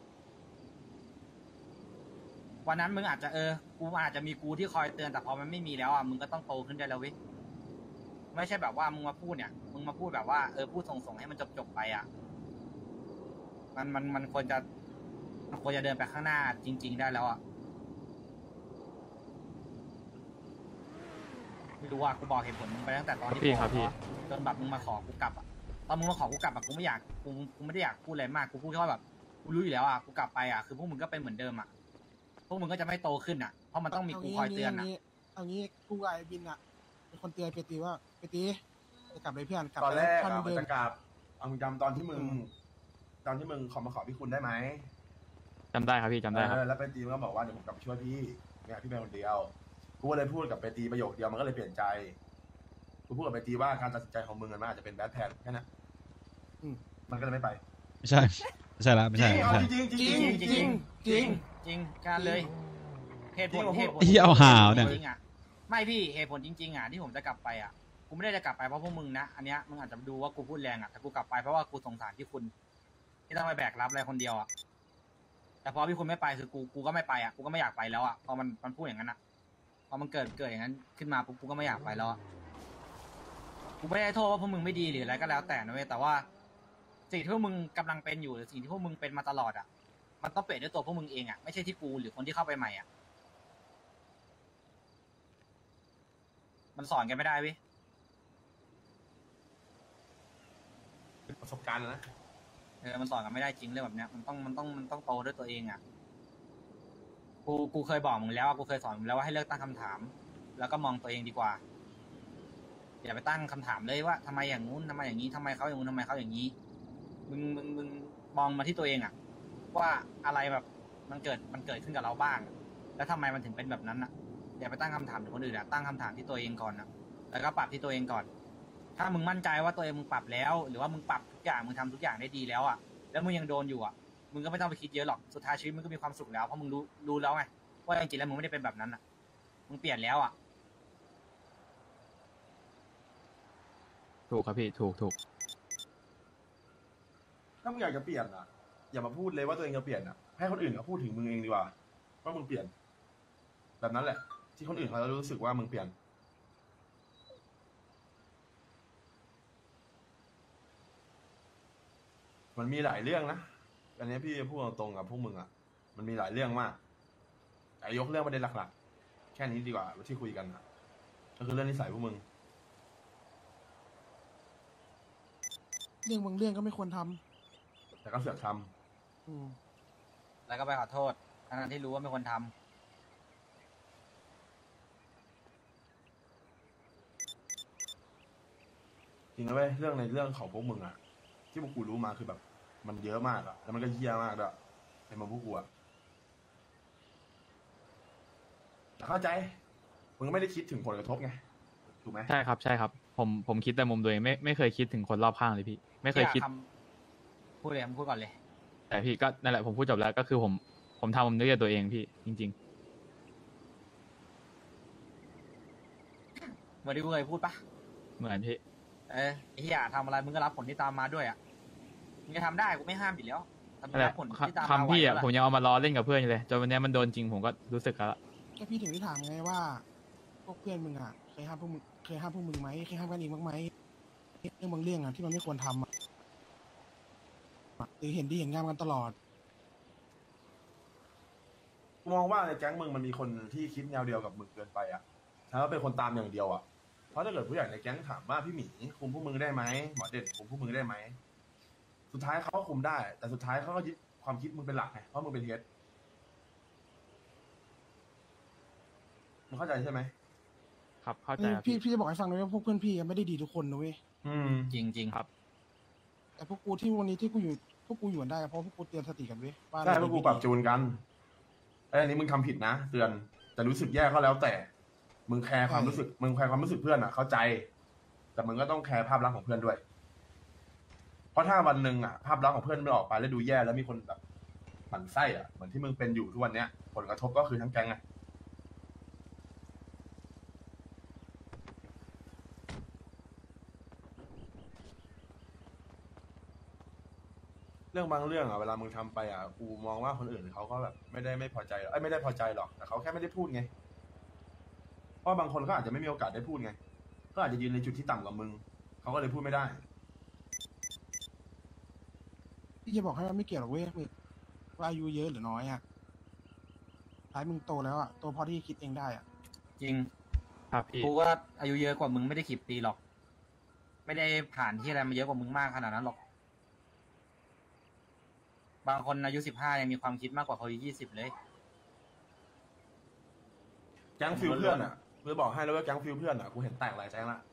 [SPEAKER 7] วันนั้นมึงอาจจะเออ กูอาจจะมีกูที่คอยเตือนแต่พอมันไม่มีแล้วอ่ะมึงก็ต้องโตขึ้นได้แล้วเว้ย ไม่ใช่แบบว่ามึงมาพูดเนี่ย มึงมาพูดแบบว่าเออพูดส่งๆให้มันจบๆไปอ่ะ มันมันมันควรจะมันควรจะเดินไปข้างหน้าจริง ๆ ได้แล้วอ่ะ ไม่รู้ว่ากูบอกเหตุผลมึงไปตั้งแต่ตอนที่
[SPEAKER 1] พี่ครับพี่
[SPEAKER 7] จนแบบมึงมาขอกูกลับอ่ะ ตอนมึงมาขอกูกลับอ่ะกูไม่อยากกูกูไม่ได้อยากพูดอะไรมากกูพูดแค่ว่าแบบกูรู้อยู่แล้วอ่ะกูกลับไปอ่ะคือพวกมึงก็เป็นเหมือนเดิมอ่ะพวกมึงก็จะไม่โตขึ้นอ่ะเพราะมันต้องมีกูคอยเตือนอ่ะ
[SPEAKER 4] เอางี้กูกับไอ้บินอ่ะเป็นคนเตือนเปตีว่าเปตีจะกลับเลยเพื่อนกลับ
[SPEAKER 3] ตอนแรก
[SPEAKER 4] ท่าน
[SPEAKER 3] อะมัน
[SPEAKER 4] เดิ
[SPEAKER 3] จะกลับเอามึงจำตอนที่มึง ตอนที่มึงขอมาขอพี่คุณได้ไหม
[SPEAKER 1] จำได้ครับพี่จำได้ครับ
[SPEAKER 3] เออแล้วไปตีมันก็บอกว่าเดี๋ยวผมกลับไปช่วยพี่เนี่ยพี่เป็นคนเดียวกูก็เลยพูดกับไปตีประโยคเดียวมันก็เลยเปลี่ยนใจกูพูดกับไปตีว่าการตัดสินใจของมึงมันอาจจะเป็นแบดแพนแค่นั้นมันก็เลยไม่ไป
[SPEAKER 2] ไม่ใช่ไม่ใช่ละไม่ใช่
[SPEAKER 3] จริง
[SPEAKER 2] ไม่
[SPEAKER 3] เอา
[SPEAKER 2] ใช่
[SPEAKER 3] จริงจริง
[SPEAKER 4] จริง
[SPEAKER 3] จริง
[SPEAKER 4] จริงจริง
[SPEAKER 7] จริงการเลยเหตุผล
[SPEAKER 3] จริง
[SPEAKER 7] เหตุผล
[SPEAKER 2] เหี้ยเอาหาวเนี่ย
[SPEAKER 7] จริงๆอ่ะไม่พี่เหตุผลจริงๆอ่ะที่ผมจะกลับไปอ่ะกูไม่ได้จะกลับไปเพราะพวกมึงนะอันเนี้ยมึงอาจจะดูว่ากูพูดแรงอ่ะแต่กูกลับไปเพราะว่ากูสงสารที่คุณที่ต้องไปแบกรับอะไรคนเดียวอ่ะแต่พอพี่คุณไม่ไปคือกูกูก็ไม่ไปอ่ะกูก็ไม่อยากไปแล้วอ่ะพอมันมันพูดอย่างนั้นอ่ะพอมันเกิดเกิดอย่างนั้นขึ้นมาปุ๊บกูก็ไม่อยากไปแล้วอ่ะกูไม่ได้โทษว่าพวกมึงไม่ดีหรืออะไรก็แล้วแต่นะเว้ยแต่ว่าสิ่งที่พวกมึงกำลังเป็นอยู่หรือสิ่งที่พวกมึงเป็นมาตลอดอ่ะมันต้องเปลี่ยนด้วยตัวพวกมึงเองอ่ะไม่ใช่ที่กูหรือคนที่เข้าไปใหม่อ่ะมันสอนกันไม่ได้เว้ย
[SPEAKER 3] ประสบการณ์นะ
[SPEAKER 7] เออมันสอนกันไม่ได้จริงเรื่องแบบเนี้ยมันต้องมันต้องมันต้องโตด้วยตัวเองอ่ะกูกูเคยบอกมึงแล้วอะกูเคยสอนมึงแล้วว่าให้เลิกตั้งคำถาม แล้วก็มองตัวเองดีกว่าอย่าไปตั้งคำถามเลยว่าทำไมอย่างงู้นทำไมอย่างนี้ทำไมเขาอย่างงู้นทำไมเขาอย่างนี้มึงมึงมึงมองมาที่ตัวเองอ่ะว่าอะไรแบบมันเกิดมันเกิดขึ้นกับเราบ้าง แล้วทำไมมันถึงเป็นแบบนั้นอ่ะอย่าไปตั้งคำถามถึงคนอื่นอ่ะตั้งคำถามที่ตัวเองก่อนนะแล้วก็ปรับที่ตัวเองก่อน ถ้ามึงมั่นใจว่าตัวเองมึงปรับแล้ว หรือว่ามึงปรับทุกอย่างมึงทำทุกอย่างได้ดีแล้วอ่ะแล้วมึงยังโดนอยู่อ่ะมึงก็ไม่ต้องไปคิดเยอะหรอกสุดท้ายชีวิตมึงก็มีความสุขแล้วเพราะมึงรู้รู้แล้วไงว่าจริงๆแล้วมึงไม่ได้เป็นแบบนั้นอ่ะมึงเปลี่ยนแล้วอ่ะ
[SPEAKER 1] ถูกครับพี่ถูกถูก
[SPEAKER 3] ถ้ามึงอยากจะเปลี่ยนอ่ะอย่ามาพูดเลยว่าตัวเองจะเปลี่ยนอ่ะให้คนอื่นเขาพูดถึงมึงเองดีกว่าว่ามึงเปลี่ยน แบบนั้นแหละ ที่คนอื่นเขาจะรู้สึกว่ามึงเปลี่ยนมันมีหลายเรื่องนะอันนี้พี่จะพูดตรงๆกับพวกมึงอ่ะมันมีหลายเรื่องมากแต่ยกเรื่องประเด็นหลักๆแค่นี้ดีกว่าที่คุยกันอ่ะก็คือเรื่องนิสัยพวกมึง
[SPEAKER 4] เรื่องบางเรื่องก็ไม่ควรท
[SPEAKER 3] แต่ก็เสือกท
[SPEAKER 4] ำอืม
[SPEAKER 7] แล้วก็ไปขอโทษทั้งๆที่รู้ว่าไม่ควรทำ
[SPEAKER 3] ำจริงนะเว้ยเรื่องในเรื่องของพวกมึงอะที่พวกกูรู้มาคือแบบ มันเยอะมากอะแล้วมันก็เหี้ยมากด้วยในมุมพวกกูอะแต่เข้าใจมึงก็ไม่ได้คิดถึงผลกระทบไงถูกไหม
[SPEAKER 1] ใช่ครับใช่ครับผมผมคิดแต่มุมตัวเองไม่ไม่เคยคิดถึงคนรอบข้างเลยพี่ ไม่เคยคิด
[SPEAKER 7] อยากทำพูดเลยมึงพูดก่อนเลย
[SPEAKER 1] แต่พี่ก็นั่นแหละผมพูดจบแล้วก็คือผมผมทำผมนึกจากตัวเองพี่จริง
[SPEAKER 7] เหมือนที่กูเคยพูดปะ
[SPEAKER 1] ๆ เหมือนพี่
[SPEAKER 7] เออไอ้เหี้ยทำอะไรมึงก็รับผลที่ตามมาด้วยอ่ะมึงจะทำได้กูไม่ห้ามอยู่แล้วแต่มึง
[SPEAKER 1] นั่นแห
[SPEAKER 7] รั
[SPEAKER 1] ละ
[SPEAKER 7] บผลที่ตามมา
[SPEAKER 1] คำพี่อ่ะ
[SPEAKER 7] ไหว
[SPEAKER 1] ผม
[SPEAKER 7] แล้วล่
[SPEAKER 1] ยังเอามาล้อเล่นกับเพื่อนอยู่เลยจนวันนี้มันโดนจริงผมก็รู้สึกแล้วล่ะ
[SPEAKER 4] ก็พี่ถึงได้ถามไงว่า พวกเพื่อนมึงอ่ะเคยห้ามพวกมึงเคยห้ามพวกมึงไหมเคยห้ามกันเองบ้างไหมเรื่องบางเรื่องอ่ะที่มันไม่ควรทำอะหรือเห็นดีเห็นงามกันตลอด
[SPEAKER 3] กูมองว่าในแก๊งมึงมันมีคนที่คิดแนวเดียวกับมึงเกินไปอะถ้าเป็นคนตามอย่างเดียวอะเพราะถ้าเกิดผู้ใหญ่ในแก๊งถามว่าพี่หมีคุมพวกมึงได้ไหมหมอเด่นคุมพวกมึงได้ไหมสุดท้ายเขาก็คุมได้ แต่สุดท้ายเขาก็ยึดความคิดมึงเป็นหลักไงเพราะมึงเป็นเฮดมึงเข้าใจใช่ไหม
[SPEAKER 1] ครับเข้าใจ
[SPEAKER 4] เออ
[SPEAKER 1] ครับ
[SPEAKER 4] พี่
[SPEAKER 1] พี่
[SPEAKER 4] พี่จะบอกให้ฟังเลยว่าพวกเพื่อนพี่ไม่ได้ดีทุกคนนะเว้ย
[SPEAKER 3] อืม
[SPEAKER 7] จริงจริง
[SPEAKER 1] ครับ
[SPEAKER 4] แต่พวกกูที่วันนี้ที่กูอยู่พวกกูอยู่กันได้เพราะพวกกูเตือนสติกันเว้ยว่า
[SPEAKER 3] ใช่พวกกูปรับจูนกันไอ้อันนี้มึงทำผิดนะเตือนแต่รู้สึกแย่ก็แล้วแต่มึงแคร์ความรู้สึกมึงแคร์ความรู้สึกเพื่อนอ่ะ เข้าใจ แต่มึงก็ต้องแคร์ภาพลักษณ์ของเพื่อนด้วย เพราะถ้าวันหนึ่งอ่ะภาพลักษณ์ของเพื่อนไม่ออกไปแล้วดูแย่แล้วมีคนแบบหมั่นไส้อ่ะเหมือนที่มึงเป็นอยู่ทุกวันเนี้ยผลกระทบก็คือทั้งแก๊งไงเรื่องบางเรื่องอ่ะเวลามึงทำไปอ่ะกูมองว่าคนอื่นเขาก็แบบไม่ได้ไม่พอใจหรอกเอ้ยไม่ได้พอใจหรอกแต่เขาแค่ไม่ได้พูดไงเพราะบางคนก็อาจจะไม่มีโอกาสได้พูดไงก็อาจจะยืนในจุดที่ต่ำกว่ามึงเขาก็เลยพูดไม่ได้
[SPEAKER 4] พี่จะบอกให้มันไม่เกี่ยวหรอกเว้ยว่าอายุเยอะหรือน้อยอ่ะท้ายมึงโตแล้วอ่ะโตพอที่คิดเองได้อ่ะ
[SPEAKER 7] จริง
[SPEAKER 1] ครับพี่
[SPEAKER 7] กูก็อายุเยอะกว่ามึงไม่ได้ขีดปีหรอก ไม่ได้ผ่านที่อะไรมาเยอะกว่ามึงมากขนาดนั้นหรอก บางคนอายุสิบห้ายังมีความคิดมากกว่าเขาอายุยี่สิบเลย
[SPEAKER 3] แก๊งฟิลเพื่อนอ่ะกูจะบอกให้แล้วว่าแก๊งฟิลเพื่อนอ่ะกูเห็นแตกหลายแก๊งละ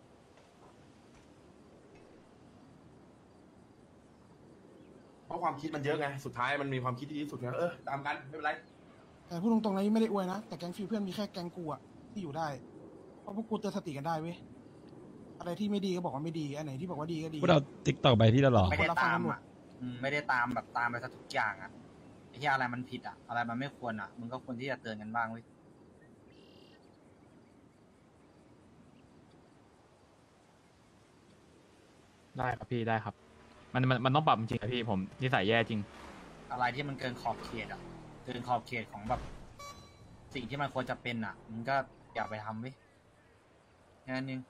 [SPEAKER 3] เพราะความคิดมันเยอะไงสุดท้ายมันมีความคิดที่ดีที่สุดไงเออตามกันไม่เป็นไร
[SPEAKER 4] แต่พูดตรงๆนะนี่ไม่ได้อวยนะแต่แก๊งฟิวเพื่อนมีแค่แก๊งกูอะที่อยู่ได้เพราะพวกกูเตือนสติกันได้เว้ยอะไรที่ไม่ดีก็บอกว่าไม่ดีอันไหนที่บอกว่าดีก็ดี
[SPEAKER 2] พวกเราติ๊กตอกไปพี่แล้วหรอ
[SPEAKER 7] ไม่ได้ตามอ่ะอืมไม่ได้ตามแบบตามไปซะทุกอย่างอ่ะไอ้ที่อะไรมันผิดอ่ะ อะไรมันไม่ควรอ่ะ มึงก็ควรที่จะเตือนกันบ้างเว้ย
[SPEAKER 1] ได้ครับพี่ได้ครับ มันมันมันต้องปรับจริงๆอะพี่ผมนิสัยแย่จริง
[SPEAKER 7] อะไรที่มันเกินขอบเขตอ่ะ เกินขอบเขตของแบบ สิ่งที่มันควรจะเป็นอ่ะ มึงก็อย่าไปทำเว้ยแค่นั้นเอง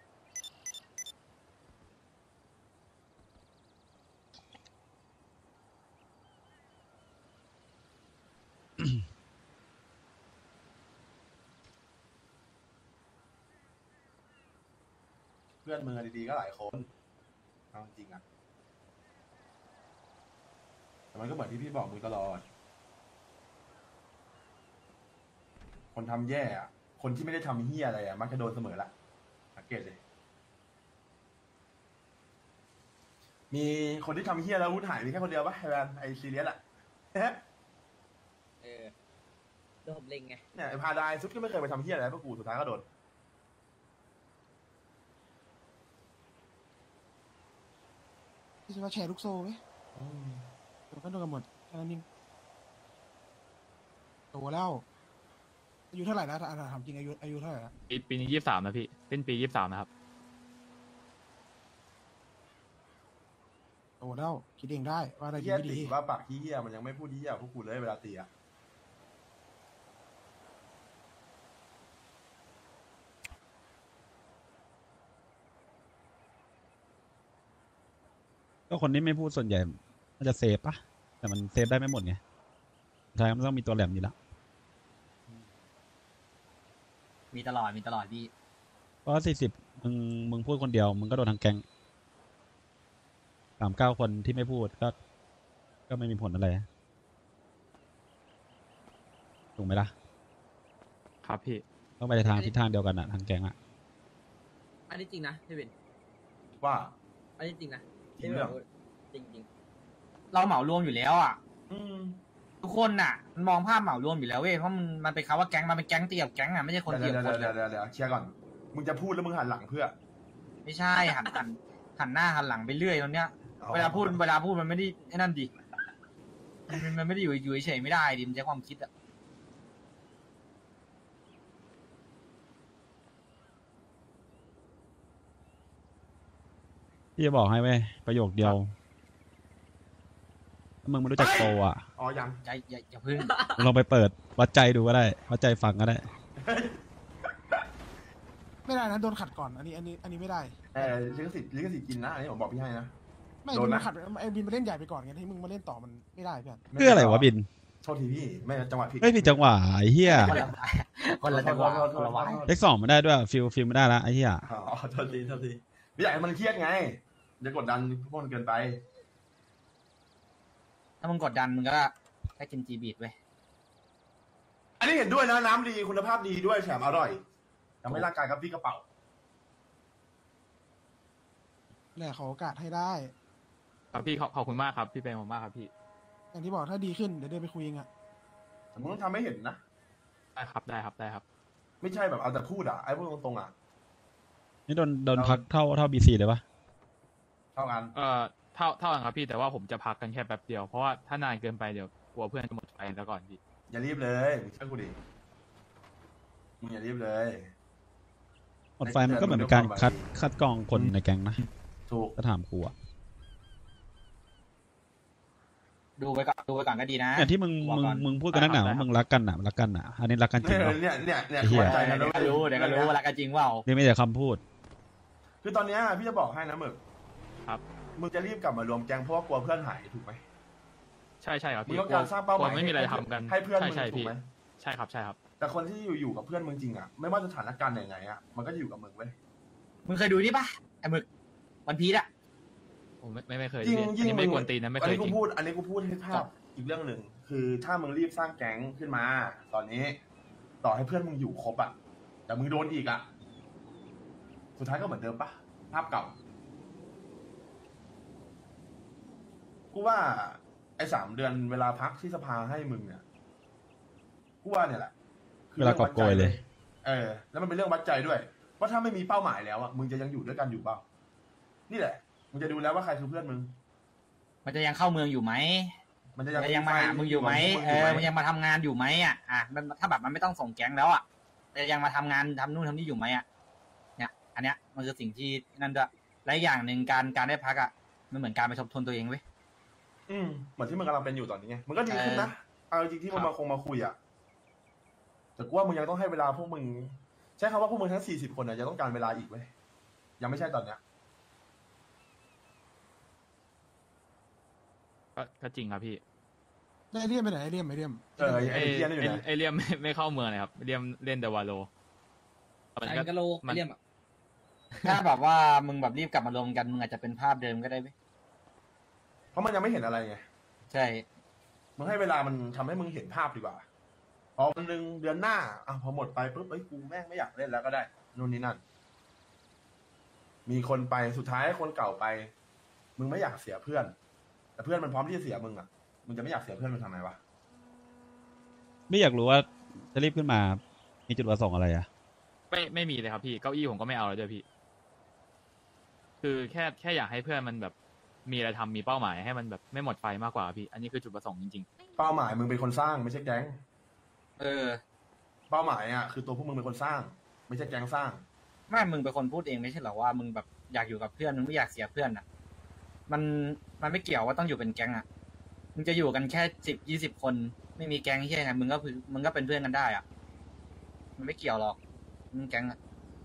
[SPEAKER 3] เพื่อนมึงอะดีๆก็หลายคนเอาจริงๆอ่ะแต่มันก็เหมือนที่พี่บอกมึงตลอด คนทำแย่อ่ะคนที่ไม่ได้ทำเฮียอะไรอ่ะมักจะโดนเสมอละสังเกตเลยมีคนที่ทำเฮียแล้ววุฒิหายมีแค่คนเดียวปะไอ้แบนไอ้ซีเรียสอ่ะ
[SPEAKER 5] เออโดนผมเล็งไง
[SPEAKER 3] เนี่ยไอ้พาดายซุดก็ไม่เคยไปทำเฮียอะไรพวกกูสุดท้ายก็โดน
[SPEAKER 4] ที่จะว่าแชร์ลูกโซ่ไหมเดี๋ยวก็โดนกันหมดแค่นั้นเองโตแล้วอายุเท่าไหร่แล้วถ้าถามจริงอายุอายุเท่าไหร่แล้ว
[SPEAKER 1] ปีปีนี้ยี่สิบสามนะพี่สิ้นปียี่สิบสามนะครับ
[SPEAKER 4] โตแล้วคิดเองได้ว่าอะไรดี
[SPEAKER 3] เฮีย
[SPEAKER 4] ไม่
[SPEAKER 3] ตี
[SPEAKER 4] ดี
[SPEAKER 3] ว่าปากเฮียมันยังไม่พูดเฮียพวกกูเลยเวลาตีอ่ะ
[SPEAKER 2] ก็คนที่ไม่พูดส่วนใหญ่มันจะเซฟปะแต่มันเซฟได้ไม่หมดไงสุดท้ายมันต้องมีตัวแหลมอยู่แล้ว
[SPEAKER 7] มีตลอด มีตลอดพี่
[SPEAKER 2] เพราะสี่สิบมึงมึงพูดคนเดียวมึงก็โดนทางแก๊งสามเก้าคนที่ไม่พูดก็ ก็ไม่มีผลอะไรถูกไหมล่ะ
[SPEAKER 1] ครับพี่
[SPEAKER 2] ต้องไปในทางทิศทางเดียวกันอะทางแก๊งอะ
[SPEAKER 5] อันนี้จริงนะพี่เบน
[SPEAKER 3] ว่า
[SPEAKER 5] อันนี้จริงนะ
[SPEAKER 3] จริงเรื่อง
[SPEAKER 5] จริงจริง
[SPEAKER 7] เราเหมารวมอยู่แล้วอ่ะ
[SPEAKER 3] อืม
[SPEAKER 7] ทุกคนน่ะ มันมองภาพเหมารวมอยู่แล้วเว้ย เพราะมันมันเป็นคำว่าแก๊ง มันเป็นแก๊งตีกับแก๊งอ่ะ ไม่ใช่คนตี
[SPEAKER 3] เดี๋ยว
[SPEAKER 7] กับ
[SPEAKER 3] เดี๋
[SPEAKER 7] ค
[SPEAKER 3] ยวน เดี๋ยวเดี๋ยวเดี๋ยวเคลียร์ก่อนมึงจะพูดแล้วมึงหันหลังเพื่อ
[SPEAKER 7] ไม่ใช่ หันหันหันหน้าหันหลังไปเรื่อยตอนเนี้ย
[SPEAKER 3] อ๋อ
[SPEAKER 7] เวลาพูดเวลาพูดมันไม่ได้ไอ้นั่นดิ มันมันไม่ได้อยู่อยู่เฉยๆไม่ได้ดิ มันใช้ความคิดอ่ะ
[SPEAKER 2] พี่จะบอกให้เว้ยประโยคเดียวถ้ามึงไม่รู้จักโปรอะ
[SPEAKER 3] อ๋อยัง
[SPEAKER 7] อย่าอย่าอย่าพึ่ง
[SPEAKER 2] มึงลองไปเปิดวัดใจดูก็ได้วัดใจฟังก็ได้
[SPEAKER 4] ไม่ได้นะโดนขัดก่อนอันนี้อันนี้อันนี้ไม่ได้
[SPEAKER 3] เออลิขสิทธิ์ลิขสิทธิ์กินนะอันนี้ผมบอกพี่ให้นะ
[SPEAKER 4] ไม่
[SPEAKER 3] โด
[SPEAKER 4] มึ
[SPEAKER 3] น
[SPEAKER 4] ง
[SPEAKER 3] นะ
[SPEAKER 4] มาขัดไอ้บินมาเล่นใหญ่ไปก่อนไงที่มึงมาเล่นต่อมันไม่ได้เพื่อน
[SPEAKER 2] เพื่ออะไรวะบิน
[SPEAKER 3] โทษทีพี่ไม่จังหวะผิด
[SPEAKER 2] เฮ้ยผิดจังหวะไอ้เหี้ย
[SPEAKER 7] คนละคนละจังหวะคนละวาย
[SPEAKER 2] เลขสองไม่ได้ด้วยฟิลฟิลไม่ได้ละไอ้เหี้ย
[SPEAKER 3] อ๋อโทษทีโทษทีไม่อยากให้มันเครียดไงอย่ากดดันพวกมันเกินไป
[SPEAKER 7] ถ้ามึงกดดันมึงก็แค่กินจีบีดเว้ย
[SPEAKER 3] อันนี้เห็นด้วยนะน้ำดีคุณภาพดีด้วยแถมอร่อยทำให้ร่างกายกับพี่กระเป๋า
[SPEAKER 4] แหละขอโอกาสให้ได้
[SPEAKER 1] ครับพี่ขอบขอบคุณมากครับพี่เป็นผมมากครับพี่
[SPEAKER 4] อย่างที่บอกถ้าดีขึ้นเดี๋ยวเดินไปคุยเองอะ
[SPEAKER 3] แต่มึงต้องทำให้เห็นนะ
[SPEAKER 1] ได้ครับได้ครับได้ครับ
[SPEAKER 3] ไม่ใช่แบบเอาแต่พูดอ่ะไอ้พูดตรงๆอ่ะ
[SPEAKER 2] นี่โดนโดน
[SPEAKER 3] เรา
[SPEAKER 2] พักเท่าเท่าบีซีเลยปะ
[SPEAKER 3] เท่ากัน
[SPEAKER 1] เอ่อเท่าเท่ากันครับพี่แต่ว่าผมจะพักกันแค่แป๊บเดียวเพราะว่าถ้านานเกินไปเดี๋ยวกลัวเพื่อนจะหมดไฟแล้วก่อนพี่
[SPEAKER 3] อย่ารีบเลยมึงเชื่อกูดิมึงอย่ารีบเลย
[SPEAKER 2] หมดไฟมันก็เหมือนเป็นการคัดคัดกรองคนในแก๊งนะ
[SPEAKER 3] ถูก
[SPEAKER 2] ถ้าถามกูอะ
[SPEAKER 7] ดูไปก่อนดูไปก่อนก็ดีนะ
[SPEAKER 2] เนี่ยที่มึง
[SPEAKER 7] บอก
[SPEAKER 2] มึง
[SPEAKER 7] ก่อน
[SPEAKER 2] มึงพูดกันนักหนาว่ามึงรักกันอะรักกันอะอันนี้รักกันจริง
[SPEAKER 3] เนี่ย
[SPEAKER 2] ปะ
[SPEAKER 3] เนี่ยเนี่ยเนี่ย
[SPEAKER 2] ไอ้เหี้ย
[SPEAKER 3] เข้าใจนะ
[SPEAKER 7] เดี๋ยวก็รู้เดี๋ยวก็รู้ว่ารักกันจริงเปล่า
[SPEAKER 2] นี่ไม่ใช่คำพูด
[SPEAKER 3] คือตอนเนี้ยพี่จะบอกให้นะหมึก
[SPEAKER 1] ครับ
[SPEAKER 3] มึงจะรีบกลับมารวมแก๊งเพราะว่ากลัวเพื่อนหายถูกไหม
[SPEAKER 1] ใช่ใช่ครับ
[SPEAKER 3] มึง
[SPEAKER 1] พี่
[SPEAKER 3] ต้องการสร้างเป้าหมาย
[SPEAKER 1] กลัวไม่มีอะไรทำกัน
[SPEAKER 3] ให้เพื่อน
[SPEAKER 1] ใช่
[SPEAKER 3] มึง
[SPEAKER 1] ใช่
[SPEAKER 3] ถู
[SPEAKER 1] พี่
[SPEAKER 3] กไหม
[SPEAKER 1] ใช่ครับใช่ครับ
[SPEAKER 3] แต่คนที่อยู่อยู่กับเพื่อนมึงจริงอ่ะไม่ว่าสถานการณ์ไหนๆอ่ะมันก็จะอยู่กับมึงเว้ย
[SPEAKER 7] มึงเคยดูนี่ปะไอ้หมึกวันพีชอะ
[SPEAKER 1] ผมไม่ไม่ไม่เคย
[SPEAKER 3] ยิ่ง
[SPEAKER 1] พี่อัน
[SPEAKER 3] ยิ่ง
[SPEAKER 1] นี้ไม่กวนตีนนะไม่
[SPEAKER 3] อั
[SPEAKER 1] เคน ย
[SPEAKER 3] นี้
[SPEAKER 1] จ
[SPEAKER 3] กู
[SPEAKER 1] ริง
[SPEAKER 3] พูดอันนี้กูพูดให้ภาพอีกเรื่องหนึ่งคือถ้ามึงรีบสร้างแก๊งขึ้นมา ตอนนี้ ต่อให้เพื่อนมึงอยู่ครบอ่ะแต่มึงโดนอีกอ่ะสุดท้ายก็เหมือนเดิมปะภาพเก่ากูว่าไอ้สามเดือนเวลาพักที่สภาให้มึงเนี่ยกูว่าเนี่ยแหละคื
[SPEAKER 2] เวลากอบโกยเลย
[SPEAKER 3] เออ แล้วมันเป็นเรื่องวัดใจด้วยว่าถ้าไม่มีเป้าหมายแล้วอ่ะมึงจะยังอยู่ด้วยกันอยู่เปล่านี่แหละมึงจะดูแล้วว่าใครคือเพื่อนมึง
[SPEAKER 7] มันจะยังเข้าเมืองอยู่ไหม
[SPEAKER 3] มันจะ
[SPEAKER 7] มันจะยังมาหามึงอยู่ไหมเออมันยังมาทำงานอยู่ไหมอ่ะอ่ะมันถ้าแบบมันไม่ต้องส่งแก๊งแล้วอ่ะจะยังมาทำงานทำนู่นทำนี่อยู่ไหมอ่ะเนี่ย อันเนี้ยมันคือสิ่งที่นั่นด้วยและอีกอย่างหนึ่งการการได้พักอ่ะมันเหมือนการไปทบทวนตัวเองเว้ย
[SPEAKER 3] อืมเหมือนที่มึงกำลังเป็นอยู่ตอนนี้ไงมันก็ดีขึ้นนะเอาจริงๆที่มึงมาคงมาคุยอ่ะแต่กูว่ามึงยังต้องให้เวลาพวกมึงใช้คำว่าพวกมึงทั้งสี่สิบคนอ่ะจะต้องการเวลาอีกเว้ยยังไม่ใช่ตอนเนี้ย
[SPEAKER 1] ก็ก็จริงครับพี่
[SPEAKER 4] ได้ไอเลี่ยมไปไหนไอเลี่ยมไอเลี่ยม
[SPEAKER 3] เออ
[SPEAKER 1] ไอ
[SPEAKER 3] ไอ้เทียนอยู่
[SPEAKER 1] ไอ้
[SPEAKER 3] ไหน
[SPEAKER 1] ไอเรียมไม่ไม่เข้าเมืองเลยครับเรียมเล่นแต่วาโลมัน
[SPEAKER 5] อัน
[SPEAKER 1] ก็
[SPEAKER 5] นี้ก็โล
[SPEAKER 1] มัน
[SPEAKER 5] เรียมอ่ะ
[SPEAKER 7] ถ้าแบบว่ามึงแบบรีบกลับมารวมกันมึงอาจจะเป็นภาพเดิมก็ได้เว้ย
[SPEAKER 3] เพราะมันยังไม่เห็นอะไรไง
[SPEAKER 7] ใช่
[SPEAKER 3] มึงให้เวลามันทำให้มึงเห็นภาพดีกว่าพอวันหนึ่งเดือนหน้าอ่ะพอหมดไปปุ๊บเอ้ยกูแม่งไม่อยากเล่นแล้วก็ได้นู่นนี่นั่น มีคนไปสุดท้ายคนเก่าไป มึงไม่อยากเสียเพื่อน แต่เพื่อนมันพร้อมที่จะเสียมึงอ่ะมึงจะไม่อยากเสียเพื่อนมึงทำไมวะ
[SPEAKER 2] ไม่อยากรู้ว่าจะรีบขึ้นมา มีจุดประสงค์อะไรอะ
[SPEAKER 1] ไม่ไม่มีเลยครับพี่เก้าอี้ผมก็ไม่เอาแล้วด้วยพี่ คือแค่แค่อยากให้เพื่อนมันแบบมีอะไรทำมีเป้าหมายให้มันแบบไม่หมดไฟมากกว่าพี่ อันนี้คือจุดประสงค์จริง
[SPEAKER 3] เป้าหมายมึงเป็นคนสร้างไม่ใช่แก๊ง
[SPEAKER 7] เออ
[SPEAKER 3] เป้าหมายอ่ะคือตัวพวกมึงเป็นคนสร้าง ไม่ใช่แก๊งสร้าง
[SPEAKER 7] ไม่มึงเป็นคนพูดเองไม่ใช่เหรอว่ามึงแบบอยากอยู่กับเพื่อนมึงไม่อยากเสียเพื่อนอ่ะ มันมันไม่เกี่ยวว่าต้องอยู่เป็นแก๊งอ่ะมึงจะอยู่กันแค่สิบยี่สิบคนไม่มีแก๊งที่ไงมึงก็คือมึงก็เป็นเพื่อนกันได้อ่ะมันไม่เกี่ยวหรอกมึงแก๊งอ่ะ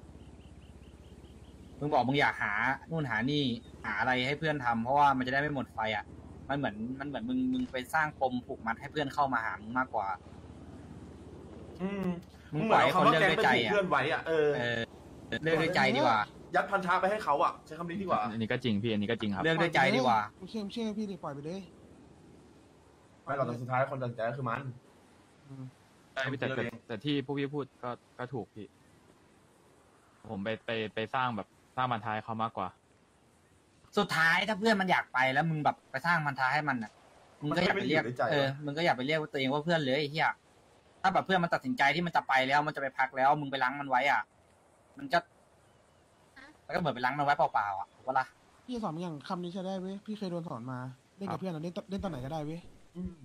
[SPEAKER 7] มึงบอกมึงอยากหานู่นหานี่หาอะไรให้เพื่อนทำเพราะว่ามันจะได้ไม่หมดไฟอ่ะมันเหมือนมันเหมือนมึงมึงไปสร้างปมผูกมัดให้เพื่อนเข้ามาหามึงมากกว่า
[SPEAKER 3] อืม
[SPEAKER 7] มึง
[SPEAKER 3] เห
[SPEAKER 7] ป
[SPEAKER 3] มื
[SPEAKER 7] ล่
[SPEAKER 3] อ
[SPEAKER 7] อน ย
[SPEAKER 3] เอา
[SPEAKER 7] ให้คน
[SPEAKER 3] คำว่า
[SPEAKER 7] เลือก
[SPEAKER 3] แก๊ง
[SPEAKER 7] ด้วย
[SPEAKER 3] ไป
[SPEAKER 7] ใจ
[SPEAKER 3] ผูก
[SPEAKER 7] อ่ะ
[SPEAKER 3] เพื่อนไว้อ่ะเออ
[SPEAKER 7] เออเลือกด้วยใจดีกว่า
[SPEAKER 3] ยัดพันธะไปให้เขาอ่ะใช้คำนี้ดีกว่า
[SPEAKER 1] ๆ อันนี้ก็จริงพี่อันนี้ก็จริงครับ
[SPEAKER 7] เลือกด้วยใจดีกว่า
[SPEAKER 4] ไม่เชื่อไม่เชื่อพี่ดิปล่อยไปเลย
[SPEAKER 3] ไม่หรอกแต่สุดท้ายคนตัดสินใจก็คือมัน
[SPEAKER 4] อืม
[SPEAKER 1] ใช่พี่แต่แต่แต่ที่พวกพี่พูดก็ก็ถูกพี่ ผมไปไปไปสร้างแบบสร้างบรรทายเขามากกว่า
[SPEAKER 7] สุดท้ายถ้าเพื่อนมันอยากไปแล้วมึงแบบไปสร้างพันธะให้มันอ่ะมึงก็อย่าไปเรียก
[SPEAKER 3] มันไม่ได้อยู่ในใจ
[SPEAKER 7] เออมึงก็อย่าไปเรียกว่าตัวเองว่าเพื่อนเลยไอ้เหี้ยถ้าแบบเพื่อนมันตัดสินใจที่มันจะไปแล้วมันจะไปพักแล้วมึงไปล้างมันไว้อ่ะ มันก็มันก็เหมือนไปล้างมันไว้เปล่าๆอ่ะถูกปะล่ะ
[SPEAKER 4] พี่จะสอนมันอย่างคำนี้ใช้ได้เว้ยพี่เคยโดนสอนมาเล่นกับเพื่อนอะเล่นตเล่นตอนไหนก็ได้เว้ย
[SPEAKER 3] อืม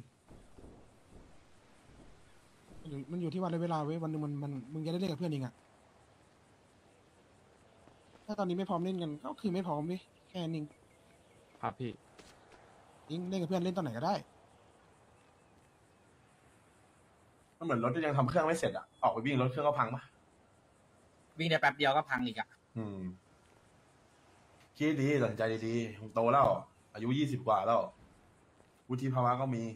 [SPEAKER 4] มันอยู่มันอยู่ที่วันและเวลาเว้ยวันหนึงมันมันมึงจะได้เล่นกับเพื่อนเองอะถ้าตอนนี้ไม่พร้อมเล่นกันก็คือไม่พร้อมเว้ยแค่นั้นเอง
[SPEAKER 1] ครับพี่
[SPEAKER 4] ยิงเล่นกับเพื่อนเล่นตอนไหนก็ได้
[SPEAKER 3] มันเหมือนรถที่ยังทำเครื่องไม่เสร็จอ่ะออกไปวิ่งรถเครื่องก็พังปะ
[SPEAKER 7] วิ่งได้แป๊บเดียวก็พังอีกอ่ะ
[SPEAKER 3] อืมคิดดีตัดสินใจดีๆมึงโตแล้ว อายุยี่สิบกว่าแล้ว วุฒิภาวะก็มี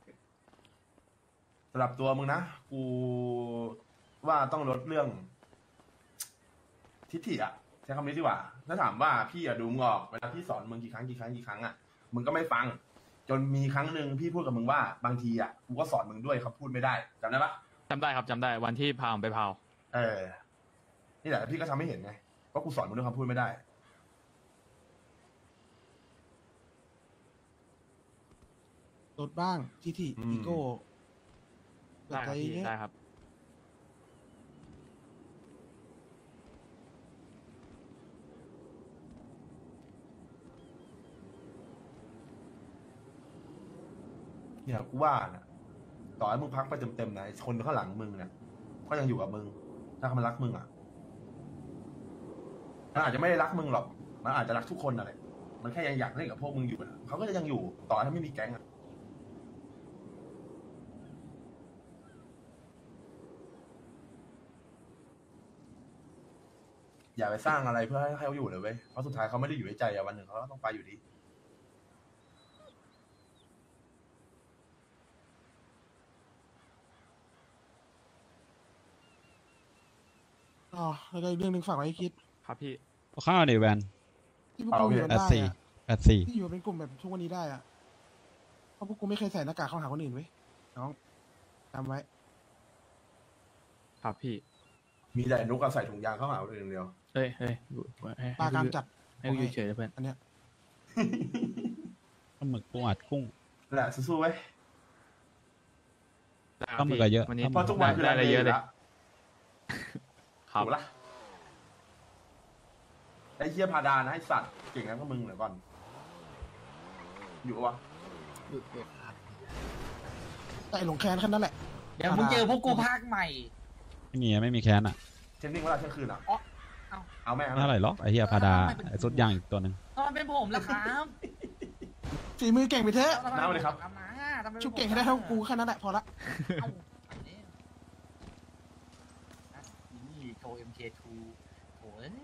[SPEAKER 3] สำหรับตัวมึงนะ กูว่าต้องลดเรื่อง ทิฐิอ่ะใช้คำนี้ดีกว่า ถ้าถามว่าพี่อะดูมึงออกเวลาพี่สอนมึงกี่ครั้งกี่ครั้งกี่ครั้งอ่ะ มึงก็ไม่ฟัง จนมีครั้งหนึ่งพี่พูดกับมึงว่าบางทีอ่ะ กูก็สอนมึงด้วยคำพูดไม่ได้จำได้ปะ
[SPEAKER 1] จำได้ครับจำได้วันที่พาผมไปพาว
[SPEAKER 3] เออ นี่แหละพี่ก็ทำให้เห็นไงว่ากูสอนมึงด้วยคำพูดไม่ได้
[SPEAKER 4] ลดบ้างทิฐิ
[SPEAKER 3] อืม
[SPEAKER 4] อีโก้
[SPEAKER 1] ได้ครับพี่
[SPEAKER 4] เงี้ย
[SPEAKER 1] ได้ครับ
[SPEAKER 3] เนี่ยกูว่านะต่อให้มึงพักไปเต็มๆนะไอ้คนข้างหลังมึงเนี่ยก็ยังอยู่กับมึง ถ้าเขามันรักมึงอ่ะมันอาจจะไม่ได้รักมึงหรอกมันอาจจะรักทุกคนอะไรมันแค่ยังอยากเล่นกับพวกมึงอยู่นะเขาก็จะยังอยู่ต่อให้ไม่มีแก๊งอ่ะอย่าไปสร้างอะไรเพื่อให้เขาอยู่เลยเว้ยเพราะสุดท้ายเขาไม่ได้อยู่ในใจอะวันหนึ่งเขาก็ต้องไปอยู่ดี
[SPEAKER 4] อ๋อแล้วก็อีกเรื่องหนึ่งฝากไว้ให้คิด
[SPEAKER 1] ครับพี่
[SPEAKER 2] เอาข้าวดิแวน
[SPEAKER 4] ที่พวกกูอยู่กัน
[SPEAKER 2] แปด
[SPEAKER 4] ได้
[SPEAKER 2] สี่
[SPEAKER 4] อะ
[SPEAKER 2] แปดสี่
[SPEAKER 4] ที่อยู่เป็นกลุ่มแบบทุกวันนี้ได้อะเพราะพวกกูไม่เคยใส่หน้ากากเข้าหาคนอื่นเว้ยน้องจำไว้
[SPEAKER 1] ครับพี่
[SPEAKER 3] มีแต่นุกกับใส่ถุงยางเข้าหาคนอื่นเดียว
[SPEAKER 1] เฮ้ยเฮ้ยอยู่ให้
[SPEAKER 4] ปลากรามจัด
[SPEAKER 1] ให้กูอยู่เฉยๆเพื่อน
[SPEAKER 4] อันเนี้ย
[SPEAKER 2] ปลาหมึกปูอัดกุ้ง
[SPEAKER 3] นั่นแหละสู้ๆไว้ย
[SPEAKER 2] ปลาหมึกอะเยอะ
[SPEAKER 1] วันนี้
[SPEAKER 3] เพราะทุกวันคือ
[SPEAKER 1] ได้อะไรเยอะเลย ครับ
[SPEAKER 3] ถูกละไอ้เหี้ยพาดานะไอ้สัตว์เก่งงั้นก็มึงเหนือก่อน อยู่ปะวะ
[SPEAKER 4] แต่หลงแคนแค่นั้นแหละ
[SPEAKER 7] เดี๋ยวมึงเจอพวกกูภาคใหม่
[SPEAKER 2] ไม่มีอะไม่มีแค้นอ่ะ
[SPEAKER 3] เทนนิ่งเวลาเที่ยงคืนอ่ะ
[SPEAKER 7] อ๋อเอา
[SPEAKER 3] เอาแม่ง
[SPEAKER 2] ไม่เท่าไหร่หรอกไอ้เหี้ยพาดาไอ้สุดยางอีกตัวหนึ่ง
[SPEAKER 7] ทำไมเป็นผมล่ะครับ
[SPEAKER 4] ฝีมือเก่งไปเถอะ
[SPEAKER 3] น้ำเลยครับ
[SPEAKER 7] เอามาทำไมป็น
[SPEAKER 4] ชุบเก่งให้ได้เท่ากูแค่นั้นแหละพอละ
[SPEAKER 7] เอานี่โชว์ เอ็ม เค ทู โถ่เอ้ย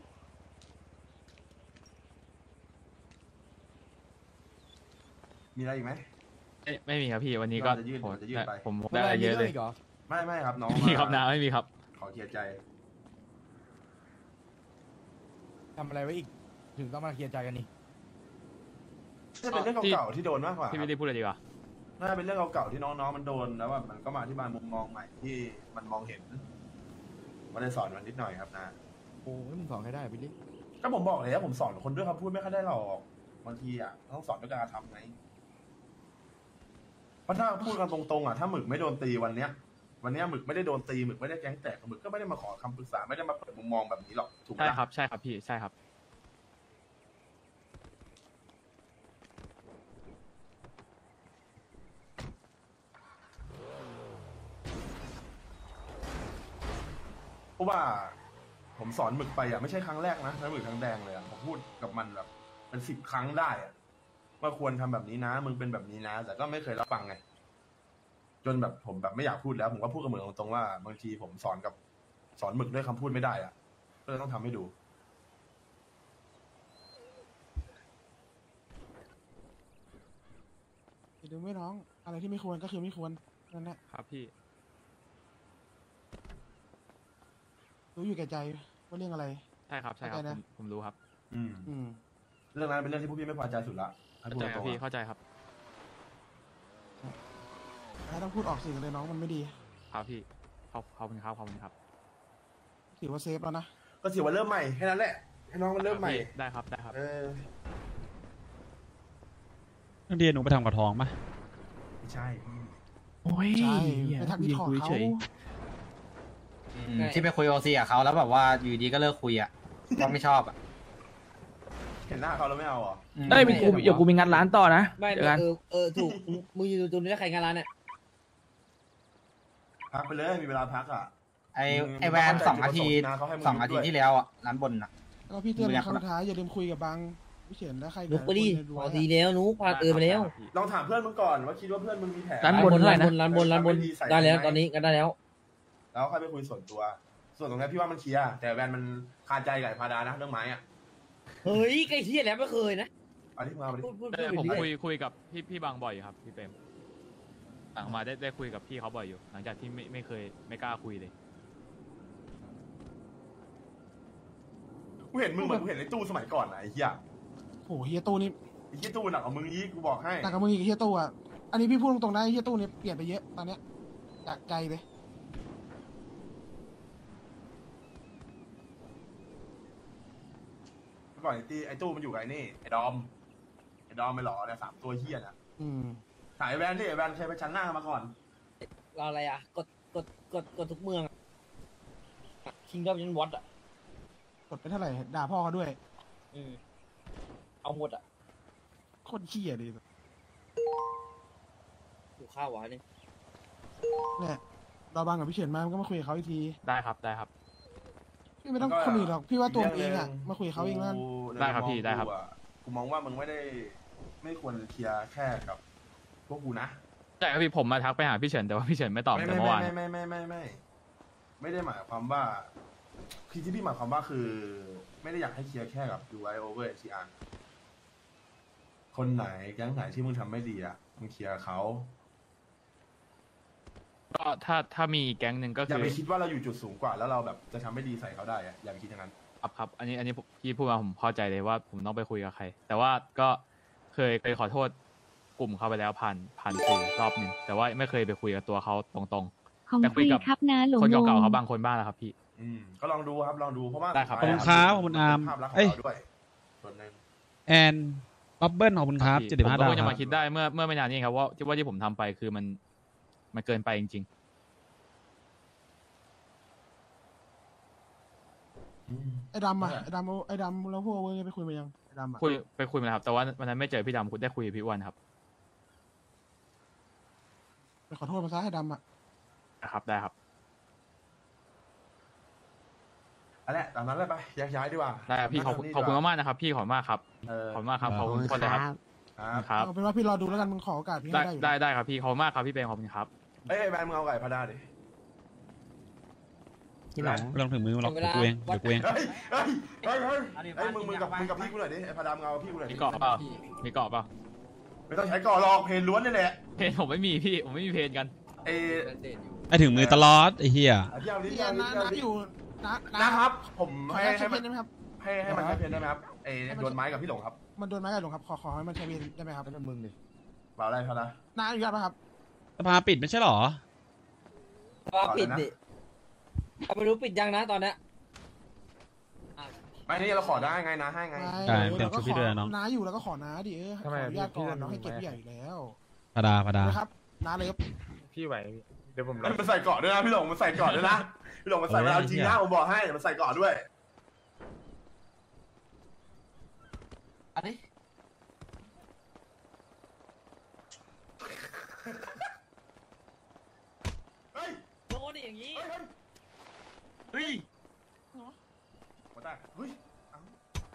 [SPEAKER 3] มีอะไรอีกไหม
[SPEAKER 1] ไม่ไม่มีครับพี่วันนี้ก็
[SPEAKER 3] เราจะยืด
[SPEAKER 1] ผม
[SPEAKER 3] เราจะยืดไป
[SPEAKER 1] ผมผมได้อะไรเยอะเลย
[SPEAKER 3] ไม่ไม่ครับน้อง
[SPEAKER 1] ไม่มีครับนะไม่มีครับ
[SPEAKER 3] ขอเคลียร์ใจ
[SPEAKER 9] ทำอะไรไว้อีก ถึงต้องมาเคลียร์ใจกันนี่
[SPEAKER 3] จะเป็นเรื่องเก่าๆที่โดนมากกว่า
[SPEAKER 1] พี่ไม่ได้พูดเลยดีกว่า
[SPEAKER 3] น่าจะเป็นเรื่องเก่าๆที่น้องๆมันโดนแล้วว่ามันก็มาอธิบายมุมมองใหม่ที่มันมองเห็นมันได้สอนมันนิดหน่อยครับนะ
[SPEAKER 9] โอ้ยมึงสอนใครได้พี่ลิ
[SPEAKER 3] ก็ผมบอกเลยว่าผมสอนคนด้วยคำพูดไม่ค่อยได้หรอกบางทีอ่ะต้องสอนด้วยการกระทำไงเพราะถ้าพูดกันตรงๆอ่ะถ้าหมึกไม่โดนตีวันเนี้ย วันเนี้ยหมึกไม่ได้โดนตีหมึกไม่ได้แก๊งแตกหมึกก็ไม่ได้มาขอคำปรึกษาไม่ได้มาเปิดมุมมองแบบนี้หรอกถูกไหม
[SPEAKER 1] ใช่
[SPEAKER 3] ล่ะ
[SPEAKER 1] ครับใช่ครับพี่ใช่ครับ
[SPEAKER 3] เพราะว่าผมสอนหมึกไปอ่ะไม่ใช่ครั้งแรกนะแล้วหมึกครั้งแดงเลยอ่ะผมพูดกับมันแบบเป็นสิบครั้งได้อ่ะว่าควรทำแบบนี้นะมึงเป็นแบบนี้นะ แต่ก็ไม่เคยรับฟังไงจนแบบผมแบบไม่อยากพูดแล้วผมก็พูดกับหมึกตรงๆว่าบางทีผมสอนกับสอนหมึกด้วยคำพูดไม่ได้อ่ะก็เลยต้องทำให้ดู
[SPEAKER 4] อย่าลืมไว้น้อง อะไรที่ไม่ควรก็คือไม่ควรนั่นแหละ
[SPEAKER 1] ครับพี่
[SPEAKER 4] รู้อยู่แก่ใจว่าเรื่องอะไร
[SPEAKER 1] ใช่ครับใช่ครับ
[SPEAKER 4] เข้าใจ
[SPEAKER 1] ผ
[SPEAKER 4] นะ
[SPEAKER 1] มผมรู้ครับ
[SPEAKER 3] อืม
[SPEAKER 4] อืม
[SPEAKER 3] เรื่องนั้นเป็นเรื่องที่พวกพี่ไม่พอใจสุดละให้
[SPEAKER 1] เข้า
[SPEAKER 3] พูด
[SPEAKER 1] ใจค
[SPEAKER 3] ต
[SPEAKER 1] รับ
[SPEAKER 3] รง
[SPEAKER 1] พี่
[SPEAKER 3] ๆอะ
[SPEAKER 1] เข้าใจครับ
[SPEAKER 4] ถ้าต้องพูดออกสื่อเลยน้องมันไม่ดี
[SPEAKER 1] ครับพี่ขอบขอบคุณครับขอบคุณครับ
[SPEAKER 4] ถือว่าเซฟแล้วนะ
[SPEAKER 3] ก็ถือว่าเริ่มใหม่แค่นั้นแหละให้น้องมันเริ่มใหม่
[SPEAKER 1] ครับพี่ได้ครับได้ครับ
[SPEAKER 3] เออ
[SPEAKER 2] นักเรียนหนูไปทำกระทองปะ
[SPEAKER 3] ไม่ใช่พี่
[SPEAKER 1] โอ้ย
[SPEAKER 4] ใช่ไปทำที่ขอเขา
[SPEAKER 7] อืมที่ไปคุยโอซีกับเขาแล้วแบบว่าอยู่ดีก็เลิกคุยอ่ะเพราะไม่ชอบอ่ะ
[SPEAKER 3] เห็นหน้าเขาแล้วไม่เอาเหรอ
[SPEAKER 7] อืม
[SPEAKER 10] เอ้ยมีกูเดี๋ยวกูมีงานร้านต่อนะ
[SPEAKER 5] ไม่
[SPEAKER 10] เจอกัน
[SPEAKER 5] เออเออถูกมึงมึงอยู่ตรงนี้แล้วใครงานร้านเนี่ย
[SPEAKER 3] พักไปเลยมีเวลาพักอ่ะ
[SPEAKER 7] ไอ
[SPEAKER 3] มึง
[SPEAKER 7] ไอแวน
[SPEAKER 3] มึง
[SPEAKER 7] สองอาทิตย์
[SPEAKER 3] เขาให้มึง
[SPEAKER 7] สองอาทิตย์ที่แล้วอ่ะร้านบนอ่ะ
[SPEAKER 4] แล้วก็พี่เตือน
[SPEAKER 7] มึงอยาก
[SPEAKER 4] ครั้งสุดท้ายอย่าลืมคุยกับบางวิเฉียนและใคร
[SPEAKER 5] นุกไปดิ
[SPEAKER 4] หลายคนในรั้
[SPEAKER 5] พ
[SPEAKER 4] ว
[SPEAKER 5] อ
[SPEAKER 4] อะ
[SPEAKER 5] ดีแล้วนุกพาเตือนไปแล้ว
[SPEAKER 3] ลองถามเพื่อนมึงก่อนว่าคิดว่าเพื่อนมึงมีแผล
[SPEAKER 10] ร้าน
[SPEAKER 3] ไหม
[SPEAKER 10] บนเท่าไหร่นะ
[SPEAKER 5] ร้านบนร้านบน
[SPEAKER 3] ไม่ดีใส่
[SPEAKER 5] ได้แล้ว
[SPEAKER 3] ไหม
[SPEAKER 5] ตอนนี้ก็ได้แล้ว
[SPEAKER 3] แล้วค่อยไปคุยส่วนตัว ส่วนตรงนี้พี่ว่ามันเคลียร์แต่แวนมันคาใจกับไอ้พาดานะเรื่องไม้อ่ะ
[SPEAKER 5] เฮ้ยใกล้เที่ยแล้วไม่เคยนะ
[SPEAKER 3] เอาที่มึงเอาไปดิ
[SPEAKER 5] พูดพูด
[SPEAKER 1] ได้
[SPEAKER 5] พูด
[SPEAKER 1] ผม
[SPEAKER 5] ไปเรื่
[SPEAKER 1] คุ
[SPEAKER 5] อย
[SPEAKER 1] ยคุยกับพี่พี่บางบ่อยอยู่ครับพี่เปรมหลังมาได้ได้คุยกับพี่เขาบ่อยอยู่ หลังจากที่ไม่ไม่เคยไม่กล้าคุยเลย
[SPEAKER 3] กูเห็นมึงเหมือนกูเห็นไอ้ตู้สมัยก่อนนะไอ้เหี้ย
[SPEAKER 4] โอ้โหเฮียตู้นี่
[SPEAKER 3] ไอ้เหี้ยตู้หนักกว่ามึงยี่กูบอกให้
[SPEAKER 4] หนักกับมึงอีกเฮียตู้อ่ะ อันนี้พี่พูดตรงๆนะเฮียตู้เนี่ยเปลี่ยนไปเยอะตอนเนี้ยจากใจเลย
[SPEAKER 3] เมื่อก่อนไอ้ตี้ไอ้ตู้มันอยู่กับไอ้นี่ไอ้ดอมไอ้ดอมไม่หล่อเนี่ยสามตัวเหี้ยน่ะ
[SPEAKER 4] อืม
[SPEAKER 3] ถ่ายไอ้แวนที่ไอ้แวนเคยไปชั้นหน้ามาก่อน
[SPEAKER 5] เราอะไรอ่ะ กดกดกดกดทุกเมืองคิงดอมยันวอตอ่ะ
[SPEAKER 4] กดไปเท่าไหร่ด่าพ่อเขาด้วย
[SPEAKER 5] อืมเอาหมดอ่ะ
[SPEAKER 4] โคตรเขี้ยเลย
[SPEAKER 5] ถูกข้าวหวานนี่
[SPEAKER 4] เนี่ยรอบางกับพี่เฉินมามันก็มาคุยกับเขาอีกที
[SPEAKER 1] ได้ครับได้ครับ
[SPEAKER 4] พี่ไม่ต้องคนอื่นหรอกพี่ว่าตัวมึงเองอ่ะมาคุยกับเขาเองแล้วกัน
[SPEAKER 1] ได้ครับพี่ได้ครับ
[SPEAKER 3] กูมองว่ามึงไม่ได้ไม่ควรเคลียร์แค่กับพวกกูนะ
[SPEAKER 1] ใช่ครับพี่ผมมาทักไปหาพี่เฉินแต่ว่าพี่เฉินไม่ตอบ
[SPEAKER 3] ไม่
[SPEAKER 1] แต่
[SPEAKER 3] ไม่
[SPEAKER 1] เมื่อวาน
[SPEAKER 3] ไม่ไม่ไม่ไม่ไม่ไม่ได้หมายความว่าคือที่พี่หมายความว่าคือ ไม่ได้อยากให้เคลียร์แค่กับยูไอโอเวอร์ซีอาร์คนไหนแก๊งไหนที่มึงทำไม่ดีอ่ะมึงเคลียร์เขา
[SPEAKER 1] ก็ถ้าถ้ามีแก๊งหนึ่งก็
[SPEAKER 3] อย่า
[SPEAKER 1] คือ
[SPEAKER 3] ไปคิดว่าเราอยู่จุดสูงกว่าแล้วเราแบบจะทำไม่ดีใส่เขาได้อะอย่าไปคิดอย่างนั้น
[SPEAKER 1] ครับครับอันนี้อันนี้ผมพี่พูดมาผมเข้าใจเลยว่าผมต้องไปคุยกับใคร แต่ว่าก็เคยเคยขอโทษกลุ่มเขาไปแล้วผ่านผ่านสื่อรอบหนึ่งแต่ว่าไม่เคยไปคุยกับตัวเขาตรง
[SPEAKER 6] ของ
[SPEAKER 1] ๆแต่
[SPEAKER 6] ฟ
[SPEAKER 1] คุย
[SPEAKER 6] รี
[SPEAKER 1] กับ
[SPEAKER 6] ครับนะหลง
[SPEAKER 1] คน
[SPEAKER 6] ลง
[SPEAKER 1] เก่าๆเขาบางคนบ้างแล้วครับพี่
[SPEAKER 3] อืมก็ลองดูครับลองดูเพราะว่า
[SPEAKER 1] ได้ครับ
[SPEAKER 3] สุดท้าย
[SPEAKER 2] ขอบคุณครับขอบคุณอาร์ม
[SPEAKER 3] ภาพลักษณ์ขอ
[SPEAKER 2] เอ้ย
[SPEAKER 3] งเราด้วยส่วนหนึ่ง
[SPEAKER 2] แอนบับเบิ้ลขอบคุณครับ
[SPEAKER 1] พี่
[SPEAKER 2] เจ็ดสิบห้า
[SPEAKER 1] ผม
[SPEAKER 2] ดา
[SPEAKER 1] ก็
[SPEAKER 2] ว
[SPEAKER 1] เพิ่งจะ
[SPEAKER 2] ค
[SPEAKER 1] มา
[SPEAKER 2] รับ
[SPEAKER 1] คิดได้เมื่อเมื่อไม่นานนี้เองครับว่าที่ว่าที่ผมทำไปคือมันมันเกินไปจริง
[SPEAKER 3] อืม
[SPEAKER 4] ไอ้ดำอ่ะไอ้ดำไอ้ดำแล้วพวกเว้ยไปคุยมายังไอ้ดำอ่ะ
[SPEAKER 1] ๆคุยไปคุยมาแล้วครับแต่ว่าวันนั้นไม่เจอพี่ดำคุณได้คุยกับพี่อ้วนครับ
[SPEAKER 4] ไปขอโทษมาซะไอ้ดำอ่ะ
[SPEAKER 1] นะครับได้ครับ
[SPEAKER 3] อันแหละตามนั้นเลยไปแยกย้ายดีกว่า
[SPEAKER 1] ได้ครับพี่ขอบคุณขอบคุณมากๆนะครับพี่ขอบคุณมากครับ
[SPEAKER 3] เออ
[SPEAKER 1] ขอบคุณมากครับขอบคุณทุกคนเลยครับ
[SPEAKER 3] ครับ
[SPEAKER 1] ครับ
[SPEAKER 4] เอาเป็นว่าพี่รอดูแล้วกันมึงขอโอกาสพี่
[SPEAKER 1] ได้
[SPEAKER 4] ให้ได้อยู่
[SPEAKER 1] ได้ได้ครับพี่ขอบคุณมากครับพี่เปรมขอบคุณครับ
[SPEAKER 3] เอ้ยแบนมึงเอาไก่พาดาดิ
[SPEAKER 8] ที่หลัง
[SPEAKER 2] ไม่ต้องถึงมือหรอกเดี๋ยวกูเองเดี๋ยวกูเอง
[SPEAKER 3] เฮ้ยเฮ้ยเฮ้ยเฮ้ย
[SPEAKER 7] เอาดิ
[SPEAKER 3] เฮ้ยมึงมึงกับ
[SPEAKER 7] เอาดิ
[SPEAKER 3] มึงกับพี่กูหน่อยดิไอ้พาดามงเอาพี่กูหน่อยดิ
[SPEAKER 1] มีเกาะเปล่ามีเกาะเปล่า
[SPEAKER 3] ไม่ต้องใช้ก่อหรอกเพลล้วนนี่แหละ
[SPEAKER 1] เพนผมไม่มีพี่ผมไม่มีเพนกัน
[SPEAKER 3] เอ้
[SPEAKER 2] ไอถึงมือตลอดไอเฮีย
[SPEAKER 3] พี่เอาดิ
[SPEAKER 4] พี่
[SPEAKER 3] พี่
[SPEAKER 4] แอ
[SPEAKER 3] เอา
[SPEAKER 4] น
[SPEAKER 3] ดิ
[SPEAKER 4] นะ
[SPEAKER 3] พี่เอาดิ
[SPEAKER 4] นะอยู่นะ
[SPEAKER 3] นะครับ ผม
[SPEAKER 4] ขอ
[SPEAKER 3] ให้
[SPEAKER 4] ให้
[SPEAKER 3] ให้
[SPEAKER 4] ใช้เพ
[SPEAKER 3] มัน
[SPEAKER 4] นได้ไหมครับ
[SPEAKER 3] ให้ให้มันใช้เพลได้ไหมครับเอ้โดนไม้กับพี่หลงครับ
[SPEAKER 4] มันโดนไม้กับหลงครับขอขอให้มันใช้เพนได้ไหมครับ
[SPEAKER 9] เป็นมึงดิ
[SPEAKER 3] เปล่าอะไรพาดา
[SPEAKER 4] น้าอนุญาตป่ะครับ
[SPEAKER 2] สภาปิดไม่ใช่หรอ
[SPEAKER 5] ว่าปิด
[SPEAKER 3] ก่อนเลยนะ
[SPEAKER 5] ดิเอาไปรู้ปิดยังนะตอนเนี้ย
[SPEAKER 3] ไม่นี่เราขอได้ไงนะให้ไง
[SPEAKER 2] ใช่
[SPEAKER 4] เออ
[SPEAKER 2] เตรียม
[SPEAKER 4] เราก็
[SPEAKER 2] ชุดพี่
[SPEAKER 4] ข
[SPEAKER 2] ด้วย
[SPEAKER 4] อ
[SPEAKER 2] นะน้อง
[SPEAKER 4] น้าอยู่แล้วก็ขอน้าดิเออขออนุญาตก่อนน้องให้เก็บพี่ใหญ่อยู่แล้ว
[SPEAKER 2] พาดาพาดา
[SPEAKER 4] นะครับน้าเลยครับ
[SPEAKER 10] พี่ไหวเดี๋ยวผมรอ
[SPEAKER 3] มันใส่เกาะด้วยนะพี่หลงมันใส่เกาะด้วยนะพี่หลงมันใส่มาเอาจริงนะผมบอกให้มันใส่เกาะด้วย
[SPEAKER 7] อันนี้
[SPEAKER 3] เฮ้ย
[SPEAKER 5] โดนอย่างนี้
[SPEAKER 3] เฮ้ยเฮ้ย
[SPEAKER 7] เฮ้ย
[SPEAKER 3] มาได้เฮ้ยเอ้า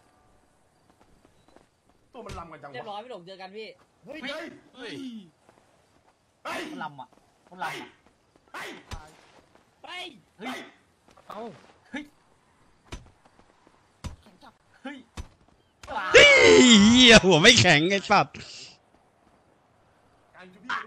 [SPEAKER 3] ตัวมันลำกันจัง
[SPEAKER 5] เรียบร้
[SPEAKER 3] วะ
[SPEAKER 5] อยพี่หลงเจอกันพี่
[SPEAKER 3] เฮ้ยเฮ้ย
[SPEAKER 7] เฮ้ย
[SPEAKER 3] เฮ้ย
[SPEAKER 7] คนลำอ่ะคนลำอ่ะ
[SPEAKER 3] เฮ้ย
[SPEAKER 5] ไป
[SPEAKER 7] เฮ้ย
[SPEAKER 10] เอ้า
[SPEAKER 7] เฮ้ย
[SPEAKER 4] แข็งจับ
[SPEAKER 7] เฮ้ย
[SPEAKER 2] เฮียหัวไม่แข็งไอสัตว์
[SPEAKER 3] การจูพี่ดิ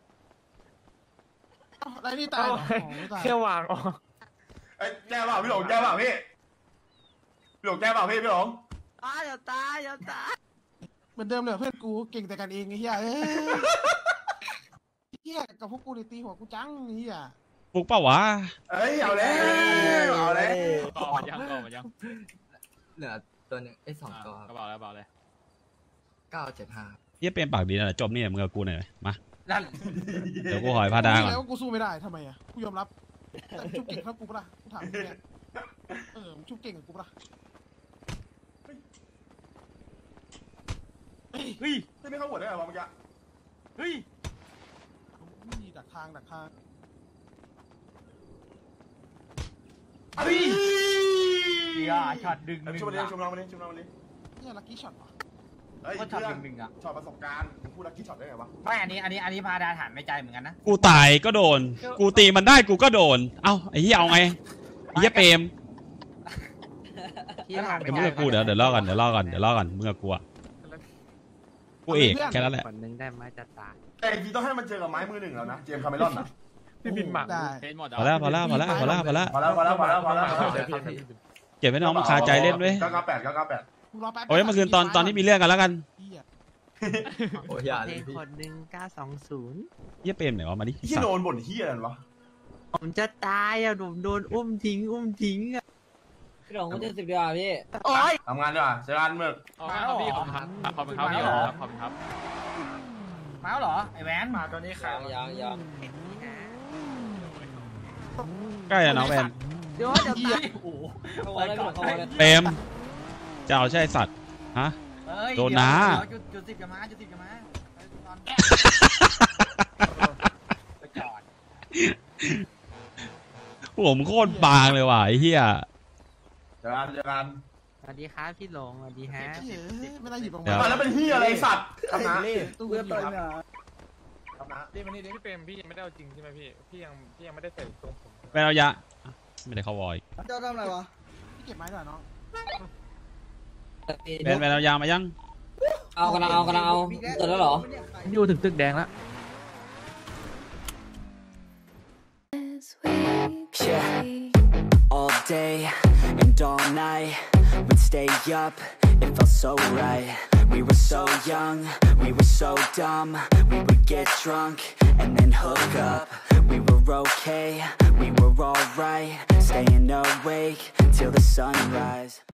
[SPEAKER 4] เอ้าอะไรนี่ตายเหรออ๋อไม่ตาย
[SPEAKER 10] แค่วางออก
[SPEAKER 3] เอ้ยแก้เปล่าพี่หลงแก้เปล่าพี่พี่หลงแก้เปล่าพี่พี่หลง
[SPEAKER 8] ตายอย่าตายอย่าตาย
[SPEAKER 4] เหมือนเดิมเลยเพื่อนกูเก่งแต่กันเองไอ้เหี้ยเอ้ยเหี้ยกับพวกกูนี่ตีหัวกูจังไอ้เหี้ย
[SPEAKER 2] ฟุกเปล่าวะ
[SPEAKER 3] เอ้ยเอาแล้วเอาแล้ว
[SPEAKER 1] ก็ออกมายังก็ออกมายัง
[SPEAKER 8] เหลือตัวหนึ่งไอ้สองตัว
[SPEAKER 1] ก็บอกแล้วบอกเลย
[SPEAKER 8] เก้าเจ็ดห้า
[SPEAKER 2] เฮียเป็นปากดีนะจบนี่มึงกับกูหน่อยไหมมา
[SPEAKER 7] นั่น
[SPEAKER 2] เดี๋ยวกูหอยพาดาก่อน
[SPEAKER 4] แล้วกูสู้ไม่ได้ทำไมอ่ะกูยอมรับแต่ชุบเก่งเท่ากูปะล่ะกูถามมึงเนี่ยเออมึงชุบเก่งกับกูปะล่ะเฮ้ย
[SPEAKER 7] เฮ้ย
[SPEAKER 3] ไม่เข้าหัวได้เหรอวะเมื่อกี้
[SPEAKER 7] เฮ้ย
[SPEAKER 4] นี่ดักทางดักทาง
[SPEAKER 3] เฮ้ย
[SPEAKER 7] เฮียช็อตดึงหนึ่ง
[SPEAKER 3] ชมมาดิ
[SPEAKER 7] อะ
[SPEAKER 3] ชมเรามาดิชมเรามาดิ
[SPEAKER 4] เนี่ยลักกี้ช็อตเหรอ
[SPEAKER 3] เฮ้ย
[SPEAKER 7] ก็ช็อต
[SPEAKER 3] เพื่อน
[SPEAKER 7] หนึ่งๆอะ
[SPEAKER 3] ช็อตประสบการณ์มึงพูดลักกี้ช็อตได้ไงวะ
[SPEAKER 7] ไม่อันนี้อันนี้อันนี้พาดาถามในใจเหมือนกันนะ
[SPEAKER 2] กูตายก็โดน กูตีมันได้กูก็โดน เอ้าไอ้เฮียเอาไงไอ้เฮียเปรม
[SPEAKER 8] ที่หลัง
[SPEAKER 2] เดี๋ยวมึงกับกูเดี๋ยวเดี๋ยวล่อก่อนเดี๋ยวล่อก่อนเดี๋ยวล่อก่อนมึงกับกูอะกูเอกแค่นั้นแหละ
[SPEAKER 8] คนหนึงได้ไหมจะตาย
[SPEAKER 3] แต่จริงๆต้องให้มันเจอกับไม้มือหนึ่งแล้วนะเจมส์คาเมรอนนะ
[SPEAKER 10] พี่บินหมัก
[SPEAKER 4] ได้
[SPEAKER 1] เพนหมด
[SPEAKER 2] พอแล้วพอแล้วพอแล้วพอแล้วพอแล้ว
[SPEAKER 3] พอแล้วพอแล้วพอแล้วพอแล้ว
[SPEAKER 10] เดี๋ยวพี่พี่
[SPEAKER 2] เก็บไว้น้องมันคาใจเล่นเว้ย
[SPEAKER 3] เก้าเก้าแปดเก้าเก้าแปด
[SPEAKER 4] มึงรอแป๊บ
[SPEAKER 2] เอาไว้เมื่อคืนตอนตอนที่มีเรื่องกันแล้วกัน
[SPEAKER 4] เหี้ย
[SPEAKER 8] โอ้ยเพลงคนหนึ่งเก้าสองศูนย์
[SPEAKER 2] เฮียเปรมไหนวะมาดิ
[SPEAKER 3] ที่โดนบ่นเฮียอะไรวะ
[SPEAKER 8] ผมจะตายอ่ะผมโดนอุ้มทิ้งอุ้มทิ้งอ่ะ
[SPEAKER 5] พี่หลงก็เจ็ดสิบเดียวอะพี่
[SPEAKER 8] โอ้ย
[SPEAKER 3] ทำงานดีกว่าเจอกันมึก
[SPEAKER 1] ขอบคุณครับพี่ขอบคุณครับขอบคุณครับพี่ขอบคุณครับขอบคุณครับ
[SPEAKER 7] มาแล้วเหรอ ไอ้แหวน
[SPEAKER 10] มาตัวนี้ขา
[SPEAKER 5] ยังยังยัง
[SPEAKER 2] ใกล้แล้วน้องแวน
[SPEAKER 8] เดี๋ยวเดี๋ยวตาย
[SPEAKER 7] โอ้โห
[SPEAKER 5] เข้ามาเลยพี่หลงเข้ามาเลย
[SPEAKER 2] เปรมจะเอาใช่สัตว์ฮะ
[SPEAKER 7] เอ้ย
[SPEAKER 2] โดนนะ
[SPEAKER 7] เดี๋ยวจุดจุดสิบจะมาจุดสิบจะมาไปก่อน
[SPEAKER 2] ผมโคตรบางเลยว่ะไอ้เหี้ย
[SPEAKER 3] เดี๋ยวกันเดี๋ยวกัน
[SPEAKER 8] สวัสดีครับพี่หลงสวัสดีฮะ
[SPEAKER 4] เฮ้ยไม่ได้หยิบออก
[SPEAKER 2] เดี๋
[SPEAKER 4] มา
[SPEAKER 2] ยว
[SPEAKER 3] อ่ะแล้วเป็นที่อะไรไอ้สัตว์ทำนะ
[SPEAKER 4] ตู้เพื่อนต่อยนะ
[SPEAKER 3] ทำนะ
[SPEAKER 10] พี่มันนี่พี่เปรมพี่ยังไม่ได้เอาจริงใช่ไหมพี่พี่ยังพี่ยังไม่ได้ใส่ตรงผม
[SPEAKER 2] แวนเอายะไม่ได้เข้าวอย
[SPEAKER 4] เจ้าทำอะไรวะพี่เก็บไม้ก่อนน้อง
[SPEAKER 2] แวนแวนเอายามายัง
[SPEAKER 5] เอากันเอากันเอาเกิดแล้วเหรอ
[SPEAKER 10] อยู่ถึงตึกแดงแล้ว
[SPEAKER 11] Yeah, all day and all night, we'd stay up, it felt so right. We were so young, we were so dumb, we would get drunk and then hook up. We were okay, we were alright, staying awake till the sunrise.